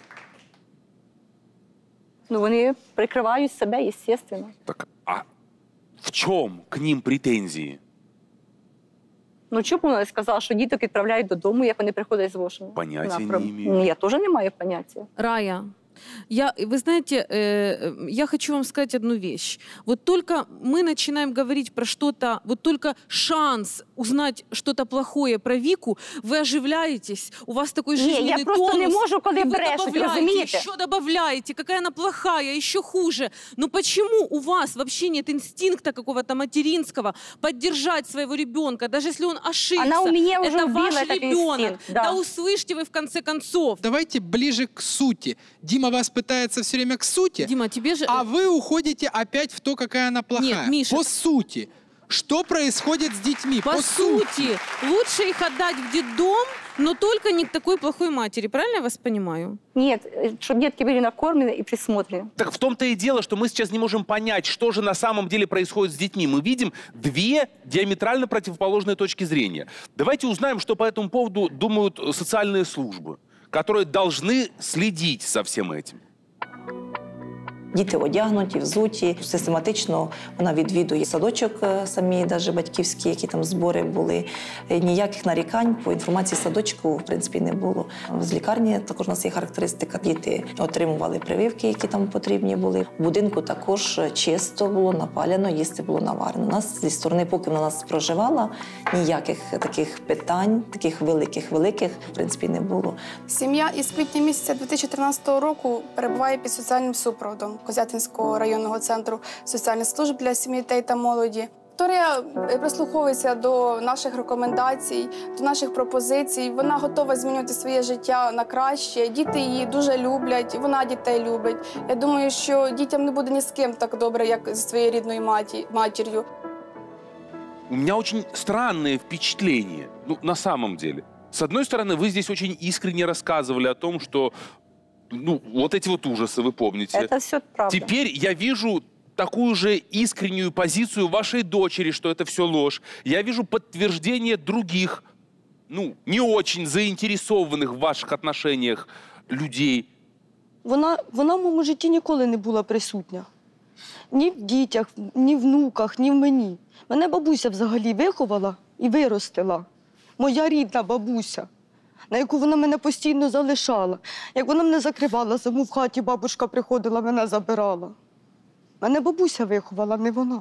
Ну, вони прикривають себе, звісно. так, а в чем к ним претензии? Ну, чому вона сказала, що діток відправляють додому, як вони приходять з Вошингтона? Понятия Вона про- не имею. Ну, я теж не маю поняття. Рая, я, вы знаете, э, я хочу вам сказать одну вещь. Вот только мы начинаем говорить про что-то, вот только шанс узнать что-то плохое про Вику, вы оживляетесь, у вас такой Ні, жизненный я просто тонус, не можу, коли и вы брешуть, добавляете, розумієте? еще добавляете, какая она плохая, еще хуже. Но почему у вас вообще нет инстинкта какого-то материнского поддержать своего ребенка, даже если он ошибся? Она у меня уже Это убила ваш этот ребенок. инстинкт, да. Да услышьте вы в конце концов. Давайте ближе к сути. Дима вас пытается все время к сути, Дима, тебе же... а вы уходите опять в то, какая она плохая. Нет, Миша. По сути, что происходит с детьми? По, сути, лучше их отдать в детдом, но только не к такой плохой матери. Правильно я вас понимаю? Нет, чтобы детки были накормлены и присмотрены. Так в том-то и дело, что мы сейчас не можем понять, что же на самом деле происходит с детьми. Мы видим две диаметрально противоположные точки зрения. Давайте узнаем, что по этому поводу думают социальные службы, которые должны следить за всем этим. Діти одягнуті, взуті. Систематично вона відвідує садочок самі, навіть батьківські, які там збори були. Ніяких нарікань по інформації садочку, в принципі, не було. З лікарні також у нас є характеристика. Діти отримували прививки, які там потрібні були. В будинку також чисто було, напаляно, їсти було наварено. У нас зі сторони, поки вона нас проживала, ніяких таких питань, таких великих-великих, в принципі, не було. Сім'я із квітня місяця дві тисячі тринадцятого року перебуває під соціальним супроводом Козятинського районного центру соціальних служб для сім'ї, дітей та молоді. Вікторія прислуховується до наших рекомендацій, до наших пропозицій. Вона готова змінювати своє життя на краще. Діти її дуже люблять, вона дітей любить. Я думаю, що дітям не буде ні з ким так добре, як зі своєю рідною маті, матір'ю. У меня очень странное впечатление, ну, на самом деле. С одной стороны, вы здесь очень искренне рассказывали о том, что, ну, вот эти вот ужасы, вы помните. Это все правда. Теперь я вижу такую же искреннюю позицию вашей дочери, что это все ложь. Я вижу подтверждение других, ну, не очень заинтересованных в ваших отношениях людей. Вона, вона в моєму житті ніколи не була присутня. Ні в дітях, ні в внуках, ні в мені. Мене бабуся взагалі виховала і виростила. Моя рідна бабуся. на яку вона мене постійно залишала. Як вона мене закривала, зиму в хаті бабушка приходила, мене забирала. Мене бабуся виховала, не вона.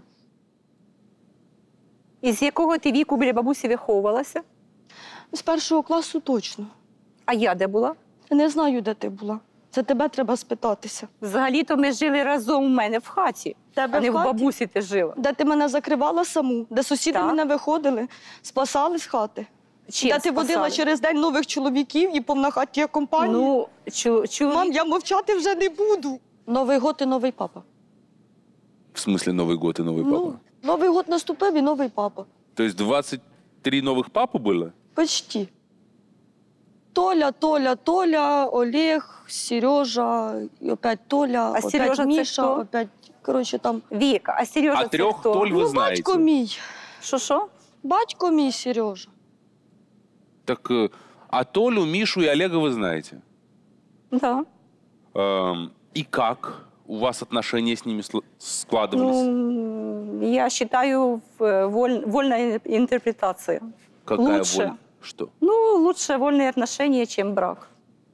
І з якого ти віку біля бабусі виховувалася? З першого класу точно. А я де була? Не знаю, де ти була. Це тебе треба спитатися. Взагалі-то ми жили разом у мене в хаті, Тебе а не в в хаті? бабусі ти жила. Де ти мене закривала саму, де сусіди Так. мене виходили, спасали з хати. Чим де ти водила спасали? через день нових чоловіків і повна хаті компанії. Ну, чу чоловік... Мам, я мовчати вже не буду. Новий год і новий папа. В смысле Новый год и новый Ну, папа? Новий год наступив і новий папа. То есть двадцать три новых папы было? Почти. Толя, Толя, Толя, Олег, Сережа, і опять Толя, А опять Сережа це Міша, хто? опять, коротше, там... Віка, а Сережа А це трьох хто? Толь ви ну, знаєте. батько мій. Що-що? Батько мій, Сережа. Так, э, а Толю, Мишу и Олега вы знаете? Да. Эм, и как у вас отношения с ними сл- складывались? Ну, я считаю, в- воль, вольная интерпретация. Какая лучше. воля? Что? Ну, лучше вольные отношения, чем брак.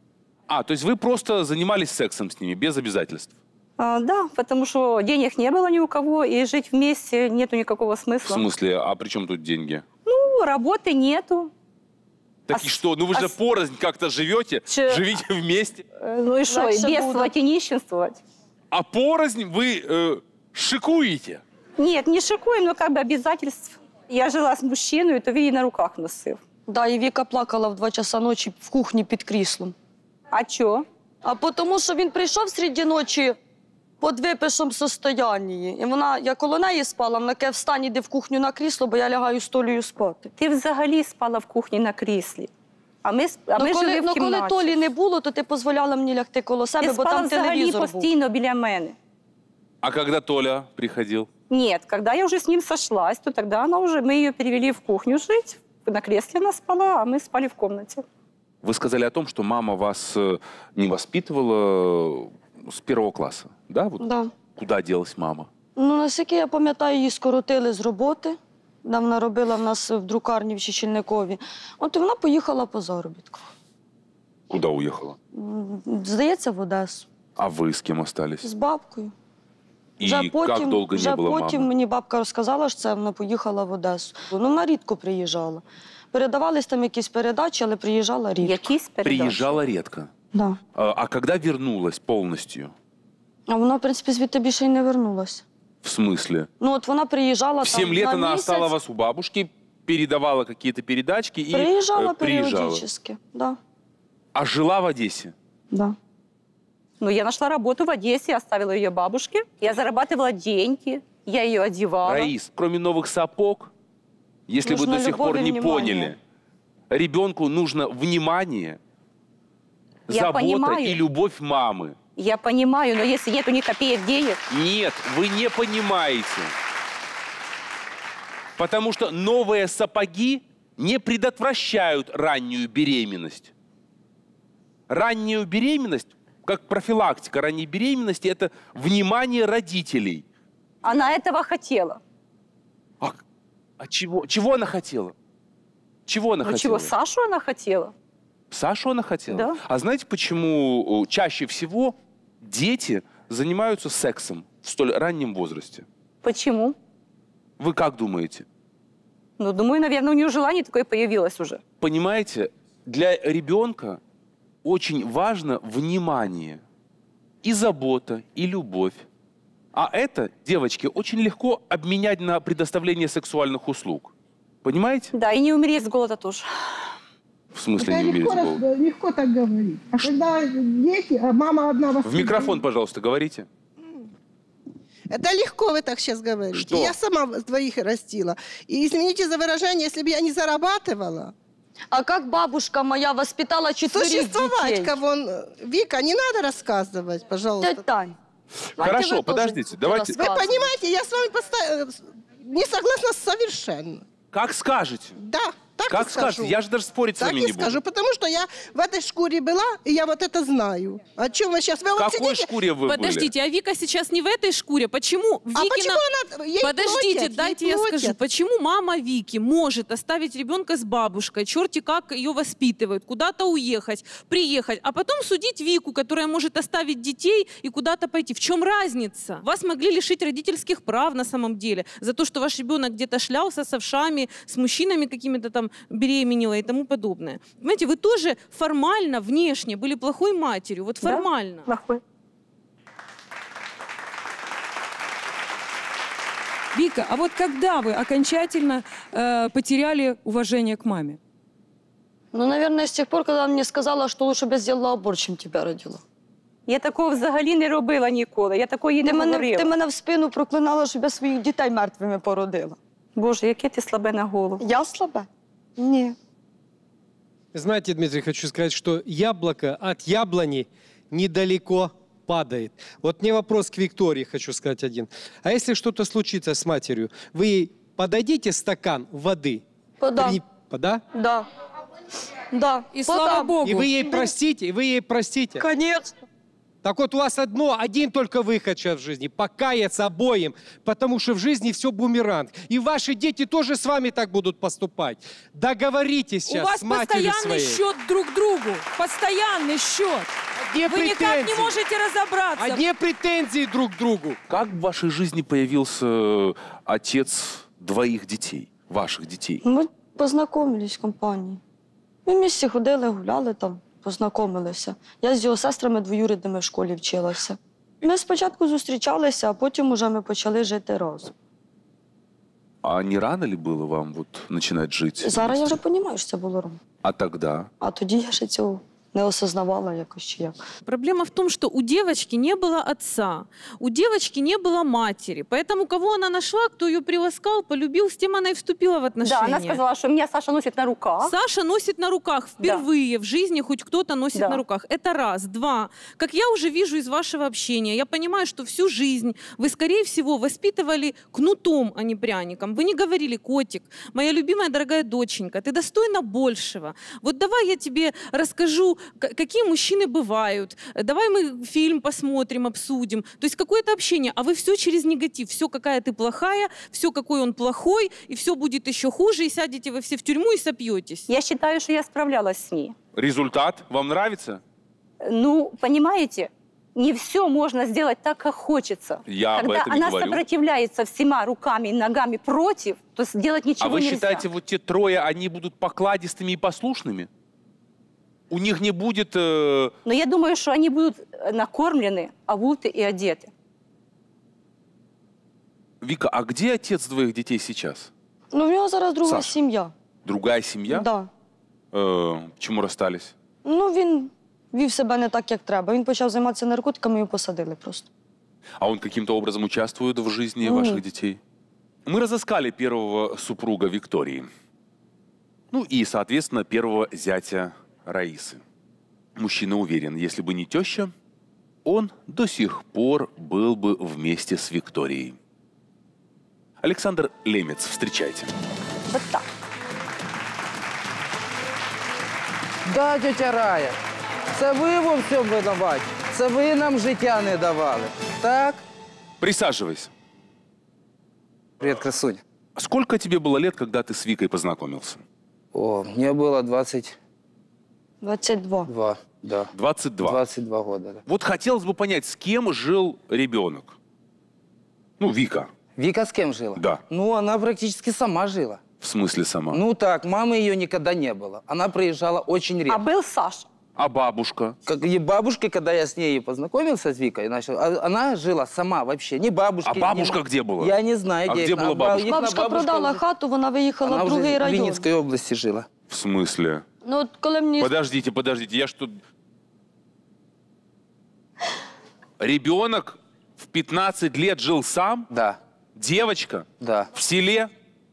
А, то есть вы просто занимались сексом с ними, без обязательств? А, да, потому что денег не было ни у кого, и жить вместе нету никакого В смысла. смысле, а при чем тут деньги? Ну, работы нету. Так и что? Ну вы же порознь как-то живете, Че- живите вместе. Э, Ну и что, и Дальше бедствовать, и нищенствовать? А порознь вы э, шикуете. Нет, не шикуем, но как бы обязательств. Я жила с мужчиной, то він на руках носив. Да, і Віка плакала в два часа ночі в кухні під кріслом. А чо? А тому, що він прийшов серед ночі під виписом состоянні. І вона, я коло неї спала, вона каже, встань, іди в кухню на крісло, бо я лягаю з Толею спати. Ти взагалі спала в кухні на кріслі. А ми, сп- а Ну, ми коли, жили в ну, коли кімнаті. Толі не було, то ти дозволяла мені лягти коло себе, Ти бо спала там взагалі телевізор був. постійно біля мене. А когда Толя приходил? Нет, когда я уже с ним сошлась, то тогда она уже, мы ее перевели в кухню жить. На кресле она спала, а мы спали в комнате. Вы сказали о том, что мама вас э, не воспитывала э, с первого класса, да? Вот Да. куда делась мама? Ну, наскільки я пам'ятаю, її скоротили з роботи. Де вона робила в нас в друкарні в Чечільникові. От і вона поїхала по заробітку. Куда уехала? М, Здається, в Одесу. А вы с кем остались? З бабкою. И как долго вже не было потім мамы? мені бабка розказала, що це вона поїхала в Одесу. Ну, вона рідко приїжджала. Передавались там якісь передачі, але приїжджала рідко. Якісь Приезжала редко. Да. А, а когда вернулась полностью? А вона, в принципі, звідти більше й не вернулася. В смысле? Ну, от вона приїжджала В там семь лет на она місяць. остала вас у бабушки, передавала какие-то передачки и Приїжджала э, приезжала. періодично. Да. А жила в Одессе? Да. Ну, я нашла работу в Одессе, оставила ее бабушке. Я зарабатывала деньги, я ее одевала. Раис, кроме новых сапог, если Нужна вы до сих любовь пор и не внимание. поняли, ребенку нужно внимание, Я забота понимаю. и любовь мамы. Я понимаю, но если нет у них копеек денег, Нет, вы не понимаете. Потому что новые сапоги не предотвращают раннюю беременность. Раннюю беременность, как профилактика ранней беременности, это внимание родителей. она этого хотела. А чего, чего она хотела? Чего она Ну хотела? чего, Сашу она хотела? Сашу она хотела? Да. А знаете, почему э, чаще всего дети занимаются сексом в столь раннем возрасте? Почему? Вы как думаете? Ну, думаю, наверное, у нее желание такое появилось уже. Понимаете, для ребенка очень важно внимание, и забота, и любовь. А это, девочки, очень легко обменять на предоставление сексуальных услуг. Понимаете? Да, и не умереть с голода тоже. В смысле Это не умереть легко, с голоду? рас- легко так говорить. А когда дети, а мама одна В воспитывает. микрофон, пожалуйста, говорите. Это легко вы так сейчас говорите. Что? Я сама двоих растила. И извините за выражение, если бы я не зарабатывала, А как бабушка моя воспитала четверых существовать, детей? кого он... Вика, не надо рассказывать, пожалуйста. Тетя Тань, Хорошо, вы тоже подождите, давайте. Вы понимаете, я с вами поста- не согласна совершенно. Как скажете. Да, так Как и скажу. скажете? Я же даже спорить с Так вами и не буду. скажу, потому что я в этой шкуре была, и я вот это знаю. О чем вы сейчас? Вы В вот какой сидите- шкуре вы были? Подождите, а Вика сейчас не в этой шкуре. Почему Викина... А почему она... Ей Подождите, платят, дайте ей я платят. скажу. Почему мама Вики может оставить ребенка с бабушкой, черти как ее воспитывают, куда-то уехать, приехать, а потом судить Вику, которая может оставить детей и куда-то пойти? В чем разница? Вас могли лишить родительских прав на самом деле за то, что ваш ребенок где-то шлялся с овшами, с мужчинами какими-то там беременела и тому подобное. Понимаете, вы тоже формально, внешне были плохой матерью. Вот Да, формально. плохой. Вика, а вот когда вы окончательно э, потеряли уважение к маме? Ну, наверное, с тех пор, когда она мне сказала, что лучше бы я сделала аборт, чем тебя родила. Я такого взагалі не робила ніколи. Я такого їй не Ти мене, говорила. ти мене в спину проклинала, щоб я своїх дітей мертвими породила. Боже, яке ти слабе на голову. Я слабе? Ні. Знаете, Дмитрий, хочу сказать, что яблоко от яблони недалеко падает. Вот мне вопрос к Виктории, хочу сказать один. А если что-то случится с матерью, вы ей подадите стакан воды? Подам. При- Пода? Да. Да. И слава Богу. И вы ей простите, и вы ей простите? Конечно. Так вот у вас одно, один только выход сейчас в жизни – покаяться обоим, потому что в жизни все бумеранг. И ваши дети тоже с вами так будут поступать. Договоритесь сейчас У вас с матерью постоянный своей. счет друг к другу. Постоянный счет. Где Вы никак не претензии? можете разобраться. А где претензии друг к другу? Как в вашей жизни появился э, отец двоих детей, ваших детей? Ми познайомились в компанії. Ми вместе ходили, гуляли там, познайомилися. Я з його сестрами двоюрідними в школі вчилася. Ми спочатку зустрічалися, а потім уже ми почали жити разом. А не рано ли было вам вот начинать жить? Зараз я вже розумію, що це було рано. А тогда? А тоді я ще цього не осознавала якось чи як. Проблема в том, что у девочки не было отца, у девочки не было матери. Поэтому кого она нашла, кто ее приласкал, полюбил, с тем она и вступила в Да, отношения. она сказала, что меня Саша носит на руках. Саша носит на руках. Впервые в жизни хоть кто-то носит Да. на руках. Это раз. Два. Как я уже вижу из вашего общения, я понимаю, что всю жизнь вы, скорее всего, воспитывали кнутом, а не пряником. Вы не говорили: котик, моя любимая дорогая доченька, ты достойна большего. Вот давай я тебе расскажу, к- какие мужчины бывают. Давай мы фильм посмотрим, обсудим. То есть какое-то общение. А вы все через негатив. Все, какая ты плохая, все, какой он плохой, и все будет еще хуже, и сядете вы все в тюрьму и сопьетесь. Я считаю, что я справлялась с ней. Результат вам нравится? Ну, понимаете, не все можно сделать так, как хочется. Я об Когда этом и она говорю. сопротивляется всема руками и ногами против, то сделать ничего А вы нельзя. считаете, вот те трое, они будут покладистыми и послушными? У них не будет... э, Но я думаю, что они будут э, накормлены, обуты и одеты. Вика, а где отец двоих детей сейчас? Ну, в нього зараз друга Саша. сім'я. Другая семья? Да. Э, почему расстались? Ну, він вів себе не так, як треба. Він почав займатися наркотиками, його посадили просто. А он каким-то образом участвует в жизни Ну, ваших нет. детей? Мы разыскали первого супруга Виктории. Ну и, соответственно, первого зятя Раисы. Мужчина уверен, если бы не теща, он до сих пор был бы вместе с Викторией. Александр Лемец, встречайте. Вот так. Да, тетя Рая, це ви во всьому винуваті. Це ви нам життя не давали. Так? Присаживайся. Привет, красунь. Сколько тебе было лет, когда ты с Викой познакомился? О, мне было двадцать двадцять два. два, да. двадцать два. двадцать два года, да. Вот хотелось бы понять, с кем жил ребенок? Ну, Вика. Вика с кем жила? Да. Ну, она практически сама жила. В смысле сама? Ну так, мамы ее никогда не было. Она приезжала очень редко. А был Саша. А бабушка? Как и бабушка, когда я с ней познакомился, с Викой, начал, а- она жила сама вообще, не бабушки. А бабушка не- где была? Я не знаю, А где, где их- была ба- бабушка? их на Бабушка продала уже- хату, вона виїхала Она в уже другий в район. Винницкой области жила. В смысле? Ну, от коли мені... Подождите, подождите, я что... Ребенок в пятнадцать лет жил сам? Да. Девочка? Да. В селе?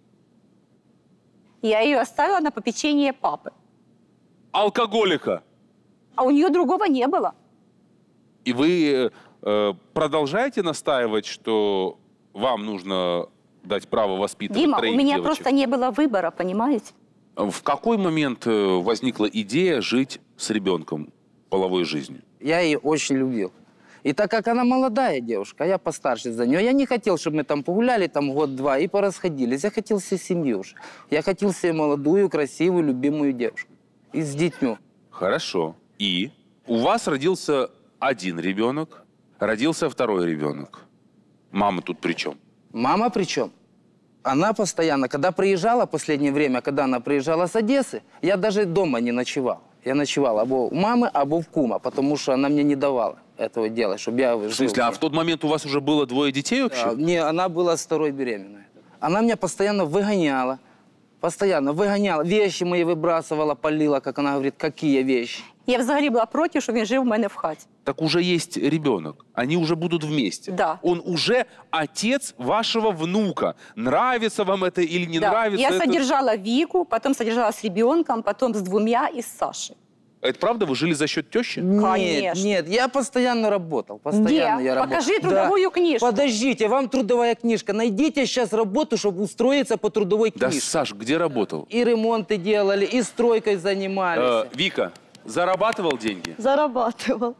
Я ее оставила на попечение папы. Алкоголика? А у нее другого не было. И вы э, продолжаете настаивать, что вам нужно дать право воспитывать Дима, у троих меня девочек? просто не было выбора, понимаете? В какой момент э, возникла идея жить с ребенком половой жизнью? Я ее очень любил. И так как она молодая девушка, а я постарше за нее, я не хотел, чтобы мы там погуляли там год-два и порасходились. Я хотел себе семью уже. Я хотел себе молодую, красивую, любимую девушку. И с детьми. Хорошо. И у вас родился один ребенок, родился второй ребенок. Мама тут при чем? Мама при чем? Она постоянно, когда приезжала в последнее время, когда она приезжала с Одессы, я даже дома не ночевал. Я ночевал або у мамы, або в кума, потому что она мне не давала этого делать, чтобы я жил. В смысле, а в тот момент у вас уже было двое детей вообще? Да, не, она была с второй беременной. Она меня постоянно выгоняла, постоянно выгоняла, вещи мои выбрасывала, палила, как она говорит, какие вещи. Я взагалі була проти, щоб він жив у мене в хаті. Так уже есть ребенок, они уже будут вместе. Да. Он уже отец вашего внука. Нравится вам это или не Да. нравится? Я это... содержала Вику, потом содержала с ребенком, потом с двумя и с Сашей. Это правда? Вы жили за счет тещи? Нет, нет, я постоянно работал. Постоянно Где? я работал. Покажи трудовую книжку. Подождите, вам трудовая книжка. Найдите сейчас работу, чтобы устроиться по трудовой Да, книжке. Саш, где работал? И ремонты делали, и стройкой занимались. Э, Вика, зарабатывал деньги? Зарабатывал.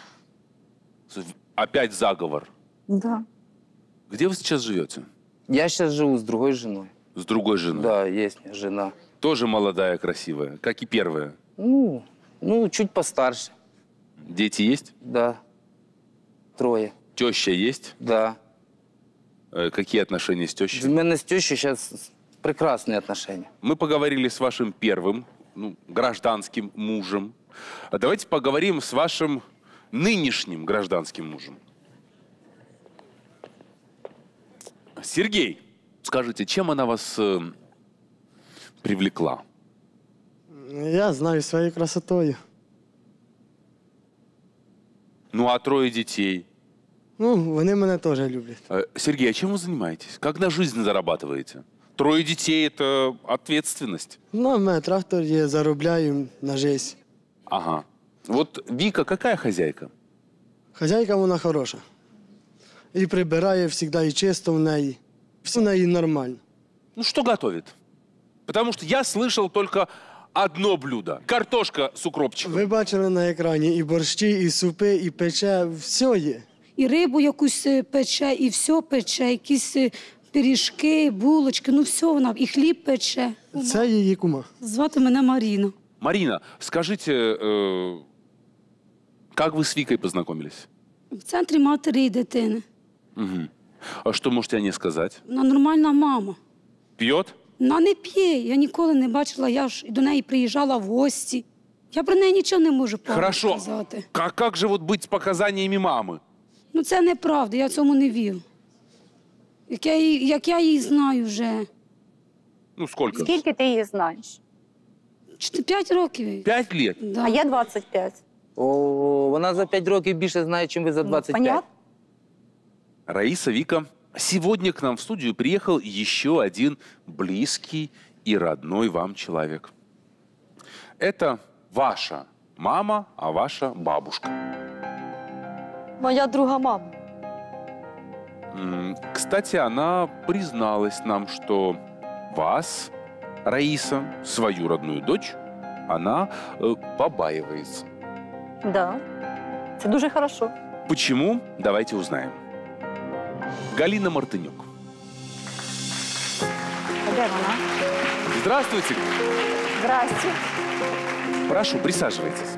Опять заговор. Да. Где вы сейчас живете? Я сейчас живу с другой женой. С другой женой? Да, есть жена. Тоже молодая, красивая, как и первая? Ну, ну, чуть постарше. Дети есть? Да. Трое. Теща есть? Да. Э, какие отношения с У тещей? меня с тещей сейчас прекрасные отношения. Мы поговорили с вашим первым, ну, гражданским мужем. А давайте поговорим с вашим нынешним гражданским мужем. Сергей, скажите, чем она вас э, привлекла? Я знаю своей красотой. Ну, а трое детей? Ну, вони мене теж люблять. Э, Сергей, а чем вы занимаетесь? Как на жизнь зарабатываете? Трое детей – это ответственность. Ну, у мене трактор є, заробляю на життя. Ага. Вот Вика какая хозяйка? Хазяйка вона хороша. І прибирає завжди, і чисто в неї. Все в неї нормально. Ну, что готовит? Потому что я слышал только одно блюдо – картошка с укропчиком. Ви бачили на екрані і борщі, і супи, і пече, все є. І рибу якусь е, пече, і все пече, якісь е, пиріжки, булочки, ну все вона, і хліб пече. Це її кума. Звати мене Маріна. Марина, скажите, э, как вы с Викой познакомились? В центрі матері і дитини. Угу. А что можете о ней сказать? Вона нормальна мама. Пьет? Вона не п'є, я ніколи не бачила, я ж до неї приїжджала в гості. Я про неї нічого не можу погано Хорошо. сказати. Как, как же вот быть с показаниями мамы? Ну це неправда, я цьому не вірю. Як я, її- як я її знаю вже. Ну, сколько? Скільки ти її знаєш? Чотири- П'ять років. Пять лет? Да. А я двадцять п'ять. О, вона за п'ять років більше знає, ніж ви за двадцять п'ять. понятно. Раиса, Вика, сегодня к нам в студию приехал еще один близкий и родной вам человек. Это ваша мама, а ваша бабушка. Моя друга мама. М, Кстати, она призналась нам, что вас, Раиса, свою родную дочь, она э, побаивается. Да. Це дуже хорошо. Почему? Давайте узнаем. Галина Мартынюк. А де вона? Здравствуйте. Здрасте. Прошу, присаживайтесь.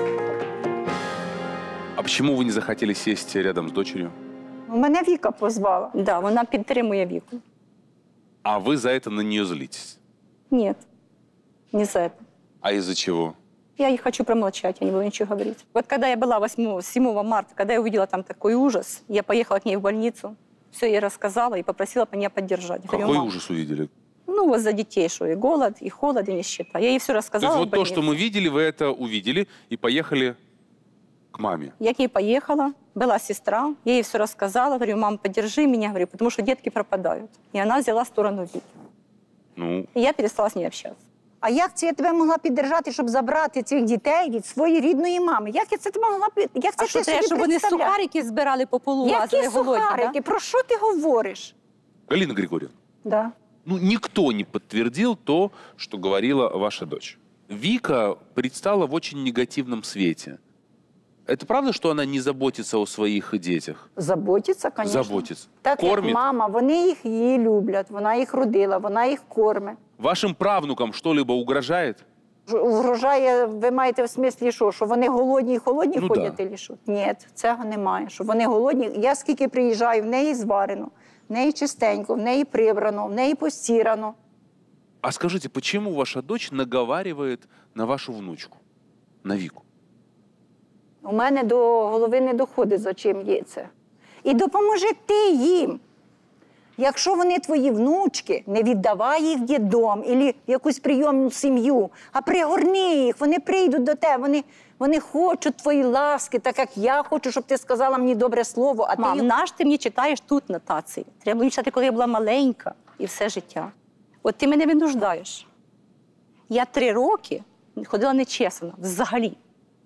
А почему вы не захотели сесть рядом с дочерью? Мене Віка позвала. Да, вона підтримує Віку. А вы за это на нее злитесь? Нет, не за это. А из-за чего? Я и хочу промолчать, я не буду ничего говорить. Вот когда я была восьмого, седьмого марта, когда я увидела там такой ужас, я поехала к ней в больницу, все ей рассказала и попросила меня поддержать. Какой Говорю, «Мам, ужас увидели? ну вот за детей, что и голод, и холод, и нищета. Я ей все То рассказала есть в вот то, больнице. что мы видели, вы это увидели и поехали к маме. Я к ней поехала, была сестра, я ей все рассказала, говорю, мам, поддержи меня, говорю, потому что детки пропадают. И она взяла сторону Вики. Ну, И я перестала с ней общаться. А як це я тебе могла піддержати, щоб забрати цих дітей від своєї рідної мами? Як я це тебе могла під- як це А що ти треба, собі щоб вони представляєш? сухарики збирали по полу, Які лазили голодні, сухарики? да? Про що ти говориш? Галина Григорьевна, Да. ну, никто не подтвердил то, что говорила ваша дочь. Вика предстала в очень негативном свете. Это правда, что она не заботится о своих детях? Заботиться, звісно. Заботится. Так Кормит? як мама, вони їх її люблять, вона їх родила, вона їх кормить. Вашим правнукам что-либо угрожает? Врожає, ви маєте в смислі що? Що вони голодні і холодні Ну, ходять? да. Чи що? Ні, цього немає. Що вони голодні. Я скільки приїжджаю, в неї зварено, в неї чистенько, в неї прибрано, в неї постірано. А скажите, почему ваша дочь наговаривает на вашу внучку, на Вику? У мене до голови не доходить, за чим є це. І допоможи ти їм. Якщо вони твої внучки, не віддавай їх в діддом або в якусь прийомну сім'ю, а пригорни їх, вони прийдуть до тебе, вони, вони хочуть твої ласки, так як я хочу, щоб ти сказала мені добре слово. А Мам, ти... наш ти мені читаєш тут нотації. Треба було читати, коли я була маленька і все життя. От ти мене винуждаєш. Я три роки ходила нечесно, взагалі.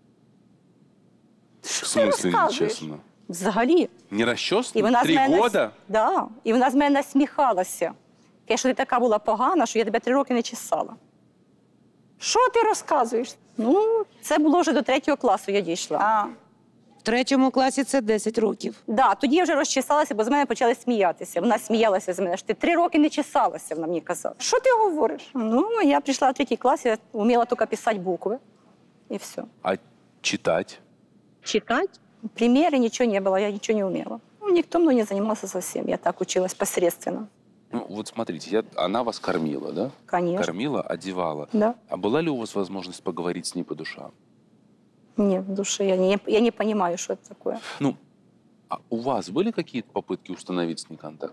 В смысле розказуєш? нечестно? Взагалі. Не І расчесно? вона з Три мене, года? Да. І вона з мене насміхалася. Каже, що ти така була погана, що я тебе три роки не чесала. Що ти розказуєш? Ну, це було вже до третього класу я дійшла. А. В третьому класі це десять років. Да, тоді я вже розчесалася, бо з мене почали сміятися. Вона сміялася з мене, що ти три роки не чесалася, вона мені казала. Що ти говориш? Ну, я прийшла в третій клас, я вміла тільки писати букви. І все. А читать? Читать? Примеры ничего не было, я ничего не умела. Ну, никто мной не занимался совсем, я так училась посредственно. Ну, вот смотрите, я, она вас кормила, да? Конечно. Кормила, одевала. Да. А была ли у вас возможность поговорить с ней по душам? Нет, в душе я не, я не понимаю, что это такое. Ну, а у вас были какие-то попытки установить с ней контакт?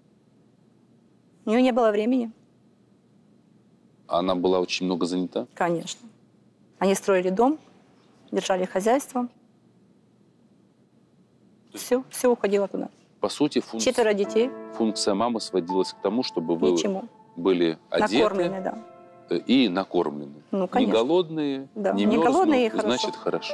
У нее не было времени, Она была очень много занята? конечно. Они строили дом, держали хозяйство. Все, все уходило туда. По сути, функция, Четверо детей, функция мамы сводилась к тому, чтобы вы ничему. были одеты Накормлены, да. и накормлены. Ну, не конечно. голодные, Да, не не мерзнут, голодные и хорошо. значит, хорошо.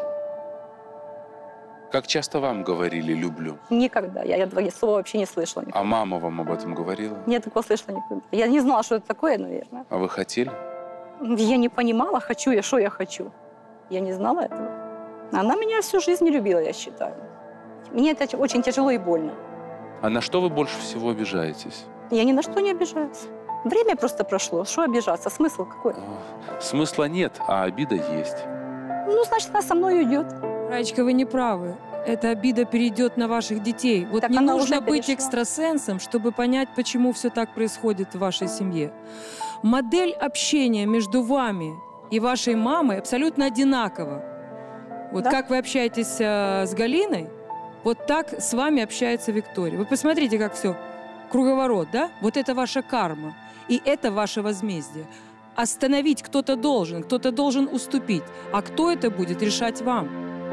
Как часто вам говорили «люблю»? Никогда. Я этого слова вообще не слышала. Никогда. А мама вам об этом говорила? Нет, такого слышала никогда. Я не знала, что это такое, наверное. А вы хотели? Я не понимала, хочу я, что я хочу. Я не знала этого. Она меня всю жизнь не любила, я считаю. Мне это очень тяжело и больно. А на что вы больше всего обижаетесь? Я ни на что не обижаюсь. Время просто прошло. Что обижаться? Смысл какой? Смысла нет, а обида есть. Ну, значит, она со мной уйдет. Раечка, вы не правы. Эта обида перейдет на ваших детей. Вот Так не она нужно уже быть перешла. экстрасенсом, чтобы понять, почему все так происходит в вашей семье. Модель общения между вами и вашей мамой абсолютно одинакова. Вот Да. как вы общаетесь э, с Галиной, вот так с вами общается Виктория. Вы посмотрите, как все круговорот, да? Вот это ваша карма. И это ваше возмездие. Остановить кто-то должен, кто-то должен уступить. А кто это будет, решать вам.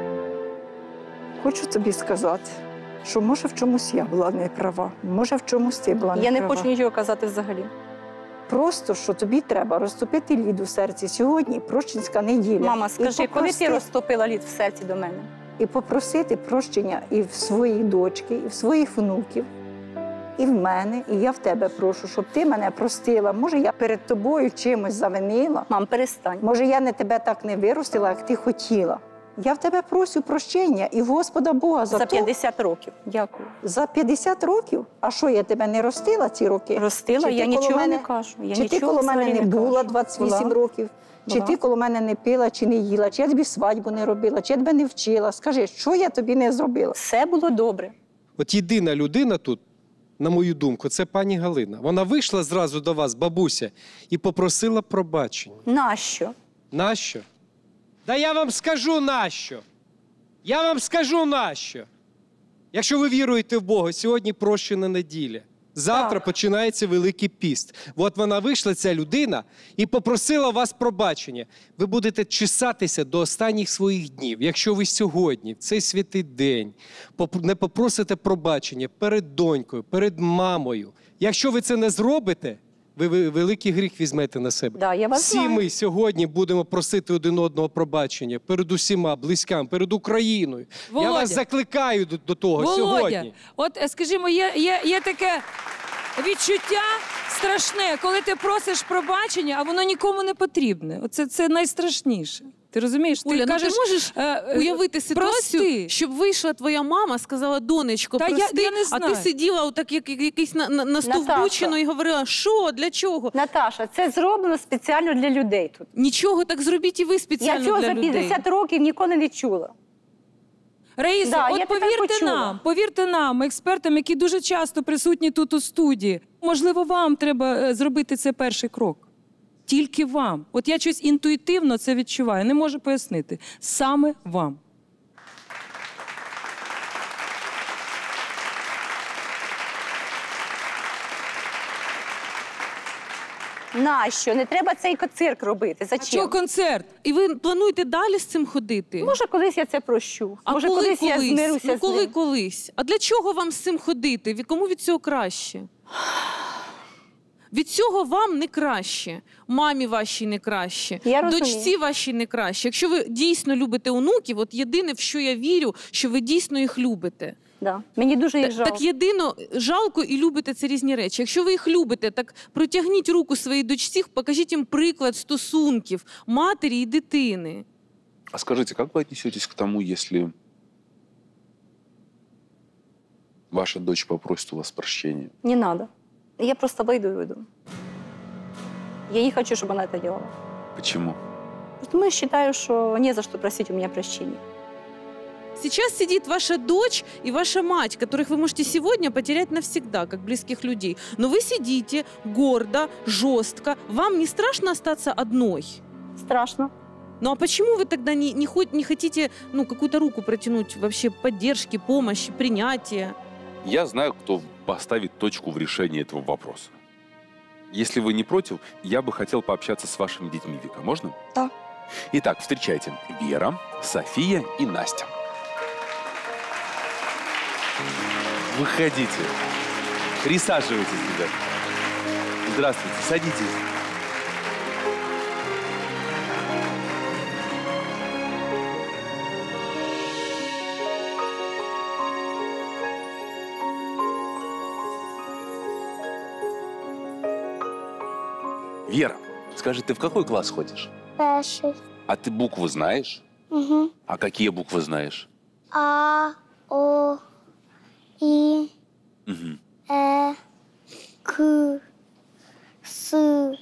Хочу тобі сказати, що може в чомусь я була не права, може в чомусь ти була не Я не права. хочу нічого казати взагалі. Просто, що тобі треба розтопити лід у серці сьогодні, прощенська неділя. Мама, І скажи, коли ти попросити- розтопила лід в серці до мене? І попросити прощення і в своїй дочки, і в своїх внуків, і в мене, і я в тебе прошу, щоб ти мене простила. Може, я перед тобою чимось завинила. Мам, перестань. Може, я не тебе так не виростила, як ти хотіла. Я в тебе просю прощення і в Господа Бога за, За то- п'ятдесят років. Дякую. За п'ятдесят років? А що, я тебе не ростила ці роки? Ростила, Чи я ти коло нічого мене- не кажу. Я чи ти нічого коло мене взагалі не не була кажу. двадцять вісім Була. років? Чи Була. ти коло мене не пила, чи не їла? Чи я тобі свадьбу не робила? Чи я тебе не вчила? Скажи, що я тобі не зробила? Все було добре. От єдина людина тут, на мою думку, це пані Галина. Вона вийшла зразу до вас, бабуся, і попросила пробачення. Нащо? Нащо? Да я вам скажу нащо. Я вам скажу нащо. Якщо ви віруєте в Бога, сьогодні прощена неділя. Завтра починається Великий піст. От вона вийшла, ця людина, і попросила вас пробачення. Ви будете чесатися до останніх своїх днів. Якщо ви сьогодні, в цей святий день, поп- не попросите пробачення перед донькою, перед мамою. Якщо ви це не зробите, ви ви великий гріх візьмете на себе. Да, я вас Всі знаю. ми сьогодні будемо просити один одного пробачення перед усіма близьками, перед Україною. Я Володя. вас закликаю до, до того Володя, сьогодні. от е, скажімо, є, є, є таке відчуття з страшне, коли ти просиш пробачення, а воно нікому не потрібне. Оце це найстрашніше. Ти розумієш? Ти Оля, кажеш, ну ти можеш е, уявити ситуацію, прости. щоб вийшла твоя мама, сказала, донечко, Та я- прости, я не а знаю. ти сиділа отак, як якийсь на, на, настовбучено і говорила, що, для чого? Наташа, це зроблено спеціально для людей тут. Нічого, так зробіть і ви спеціально Я цього для за людей. п'ятдесят років ніколи не чула. Раїсо, Да, я от тепер повірте почула. нам, повірте нам, експертам, які дуже часто присутні тут у студії. Можливо, вам треба е, зробити цей перший крок. Тільки вам. От я щось інтуїтивно це відчуваю, не можу пояснити. Саме вам. Нащо? Не треба цей цирк робити. Зачем? чого концерт? І ви плануєте далі з цим ходити? Може, колись я це прощу. А Може, коли колись, я колись? змирюся Ну, з коли ним. колись? А для чого вам з цим ходити? Від- Кому від цього краще? Від цього вам не краще, мамі вашій не краще, Я розумію. дочці вашій не краще. Якщо ви дійсно любите онуків, от єдине, в що я вірю, що ви дійсно їх любите. Да. Мені дуже їх Та- жалко. Так єдино, жалко і любите – це різні речі. Якщо ви їх любите, так протягніть руку своїй дочці, покажіть їм приклад стосунків матері і дитини. А скажите, как вы отнесетесь к тому, если ваша дочь попросит у вас прощения? Не надо. Я просто выйду и уйду. Я не хочу, чтобы она это делала. Почему? Потому что считаю, что не за что просить у меня прощения. Сейчас сидит ваша дочь и ваша мать, которых вы можете сегодня потерять навсегда, как близких людей. Но вы сидите гордо, жестко. Вам не страшно остаться одной? Страшно. Ну а почему вы тогда не, не, хоть, не хотите ну, какую-то руку протянуть, вообще поддержки, помощи, принятия? Я знаю, кто поставит точку в решении этого вопроса. Если вы не против, я бы хотел пообщаться с вашими детьми, Вика. Можно? Да. Итак, встречайте. Вера, София и Настя. Выходите. Присаживайтесь, ребят. Здравствуйте. Садитесь. Вера, скажи, ты в какой класс ходишь? Перший. А ты буквы знаешь? Угу. А какие буквы знаешь? А, О, І, Мгм. Е, К, С,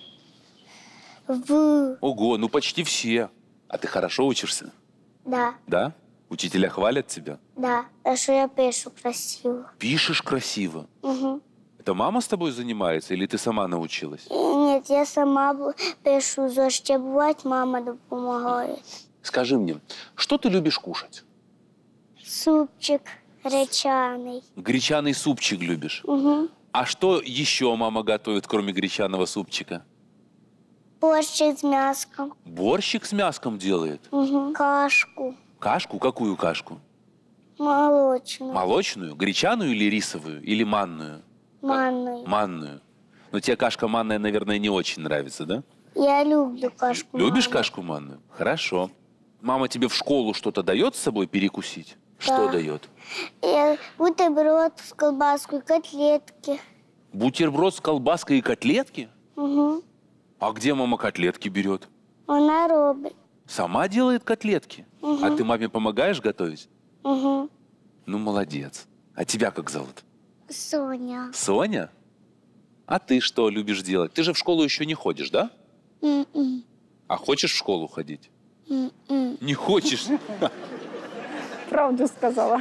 В. Ого, ну почти все. А ты хорошо учишься? Да, Да? Учителя хвалят тебя? да. А що я пишу красиво. Пишешь красиво. Угу. Это мама с тобой занимается или ты сама научилась? Ні, я сама бу- пишу зошити, буває, мама допомагає. Скажи мне, что ты любишь кушать? Супчик гречаний. Гречаный супчик любишь. Угу. А что еще мама готовит, кроме гречаного супчика? Борщик з м'яском. Борщик с мяском делает. Угу. Кашку. Кашку? Какую кашку? Молочну. Молочную? Гречаную или рисовую? Или манную? Манную. Манную. Но тебе кашка манная, наверное, не очень нравится, да? Я люблю кашку. Любишь манную. кашку манную? Хорошо. Мама тебе в школу что-то дает с собой перекусить? Что Да. дает? Я бутерброд з колбаскою, котлетки. Бутерброд с колбаской и котлетки? Угу. А где мама котлетки берет? Вона робить. Сама делает котлетки? Мгм. А ты маме помогаешь готовить? Угу. Ну, молодец. А тебя как зовут? Соня. Соня? А ты что любишь делать? Ты же в школу еще не ходишь, да? М-м. А хочешь в школу ходить? М-м. Не хочешь? Правду сказала.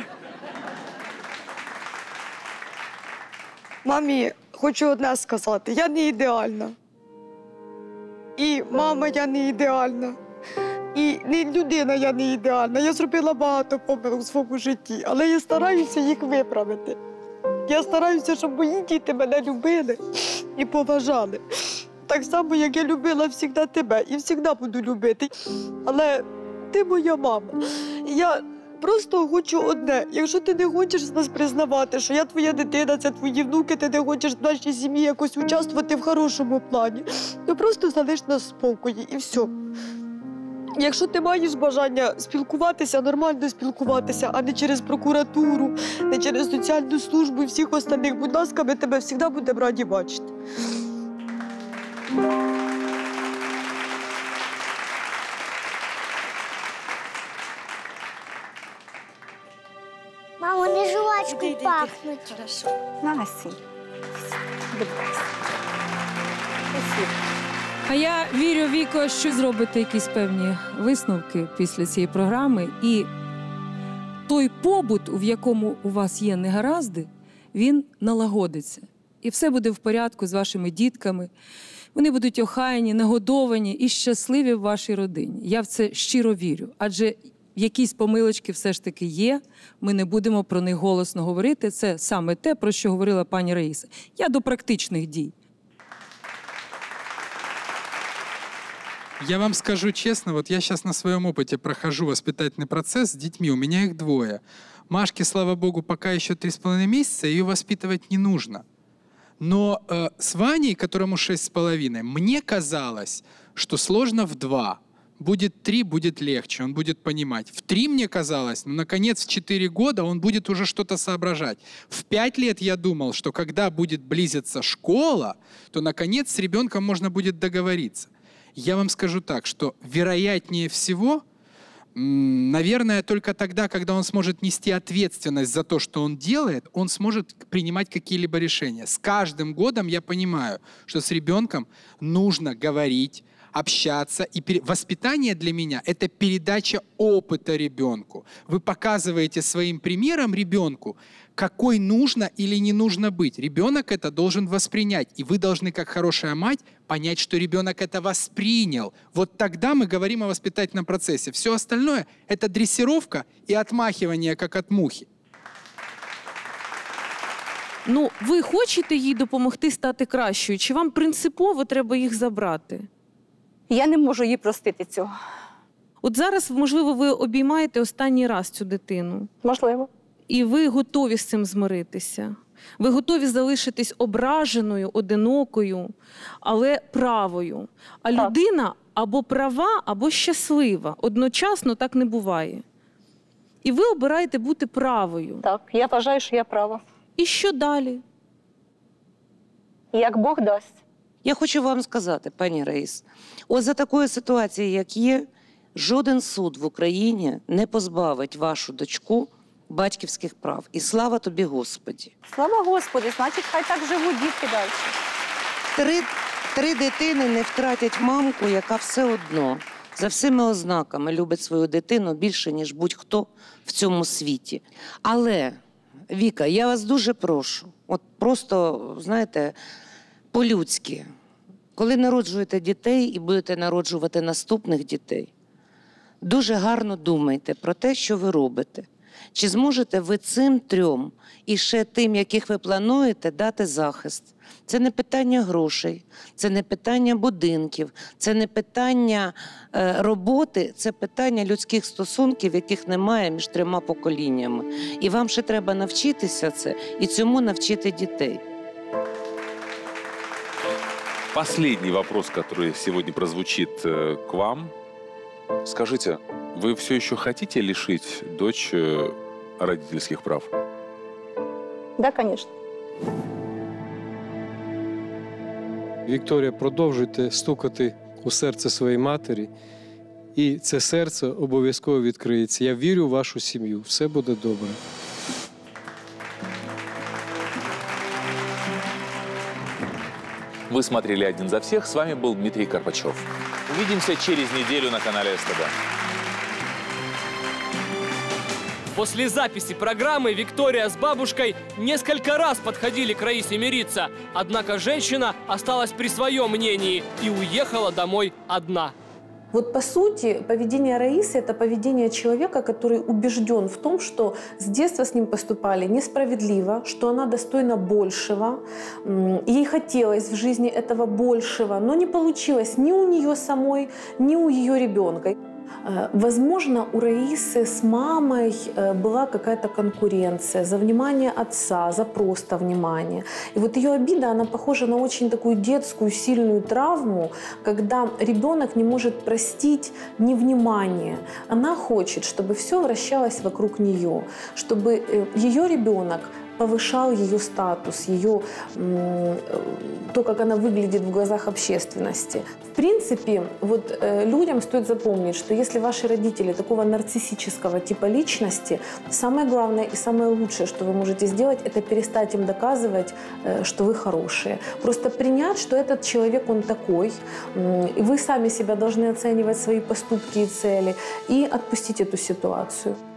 Мамі, хочу одне сказати. Я не ідеальна. І мама, я не ідеальна. І не людина, я не ідеальна. Я зробила багато помилок у своєму житті, але я стараюся їх виправити. Я стараюся, щоб мої діти мене любили і поважали. Так само, як я любила завжди тебе і завжди буду любити. Але ти моя мама. І я просто хочу одне. Якщо ти не хочеш з нас признавати, що я твоя дитина, це твої внуки, ти не хочеш в нашій сім'ї якось участвувати в хорошому плані, то просто залиш нас в спокої і все. Якщо ти маєш бажання спілкуватися, нормально спілкуватися, а не через прокуратуру, не через соціальну службу і всіх остальних, будь ласка, ми тебе завжди будемо раді бачити. Мамо, не жвачкою пахнуть. Насі. А я вірю, Віко, що зробите якісь певні висновки після цієї програми. І той побут, в якому у вас є негаразди, він налагодиться. І все буде в порядку з вашими дітками. Вони будуть охаяні, нагодовані і щасливі в вашій родині. Я в це щиро вірю. Адже якісь помилочки все ж таки є. Ми не будемо про них голосно говорити. Це саме те, про що говорила пані Раїса. Я до практичних дій. Я вам скажу честно, вот я сейчас на своем опыте прохожу воспитательный процесс с детьми, у меня их двое. Машке, слава богу, пока еще три с половиной месяца, ее воспитывать не нужно. Но э, с Ваней, которому шесть с половиной, мне казалось, что сложно в два. Будет три, будет легче, он будет понимать. В три мне казалось, ну, наконец, в четыре года он будет уже что-то соображать. В пять лет я думал, что когда будет близиться школа, то, наконец, с ребенком можно будет договориться. Я вам скажу так, что вероятнее всего, наверное, только тогда, когда он сможет нести ответственность за то, что он делает, он сможет принимать какие-либо решения. С каждым годом я понимаю, что с ребенком нужно говорить, общаться. И пере... воспитание для меня – это передача опыта ребенку. Вы показываете своим примером ребенку, какой нужно или не нужно быть. Ребенок это должен воспринять. И вы должны, как хорошая мать, понять, что ребенок это воспринял. Вот тогда мы говорим о воспитательном процессе. Все остальное – это дрессировка и отмахивание, как от мухи. Ну, ви хочете їй допомогти стати кращою? Чи вам принципово треба їх забрати? Я не можу їй простити цього. От зараз, можливо, ви обіймаєте останній раз цю дитину. Можливо. І ви готові з цим змиритися. Ви готові залишитись ображеною, одинокою, але правою. А так. Людина або права, або щаслива. Одночасно так не буває. І ви обираєте бути правою. Так, я вважаю, що я права. І що далі? Як Бог дасть. Я хочу вам сказати, пані Раїс, ось за такої ситуації, як є, жоден суд в Україні не позбавить вашу дочку батьківських прав. І слава тобі, Господі. Слава Господи, значить, хай так живуть дітки далі. Три, три дитини не втратять мамку, яка все одно, за всіми ознаками любить свою дитину більше, ніж будь-хто в цьому світі. Але, Віка, я вас дуже прошу, от просто, знаєте, по-людськи, коли народжуєте дітей і будете народжувати наступних дітей, дуже гарно думайте про те, що ви робите. Чи зможете ви цим трьом і ще тим, яких ви плануєте, дати захист? Це не питання грошей, це не питання будинків, це не питання е, роботи, це питання людських стосунків, яких немає між трьома поколіннями. І вам ще треба навчитися це і цьому навчити дітей. Последний вопрос, который сегодня прозвучит э, к вам. Скажите, вы все еще хотите лишить дочь э, родительских прав? Да, конечно. Вікторія, продовжуйте стукати у серце своєї матері, і це серце обов'язково відкриється. Я вірю в вашу сім'ю. Все буде добре. Вы смотрели «Один за всех». С вами был Дмитрий Карпачев. Увидимся через неделю на канале СТБ. После записи программы Виктория с бабушкой несколько раз подходили к Раисе мириться. Однако женщина осталась при своем мнении и уехала домой одна. Вот по сути, поведение Раисы – это поведение человека, который убежден в том, что с детства с ним поступали несправедливо, что она достойна большего. Ей хотелось в жизни этого большего, но не получилось ни у нее самой, ни у ее ребенка. Возможно, у Раисы с мамой была какая-то конкуренция за внимание отца, за просто внимание. И вот ее обида, она похожа на очень такую детскую сильную травму, когда ребенок не может простить невнимание. Она хочет, чтобы все вращалось вокруг нее, чтобы ее ребенок повышал ее статус, ее, то, как она выглядит в глазах общественности. В принципе, вот э, людям стоит запомнить, что если ваши родители такого нарциссического типа личности, самое главное и самое лучшее, что вы можете сделать, это перестать им доказывать, э, что вы хорошие. Просто принять, что этот человек, он такой, э, и вы сами себя должны оценивать, свои поступки и цели, и отпустить эту ситуацию.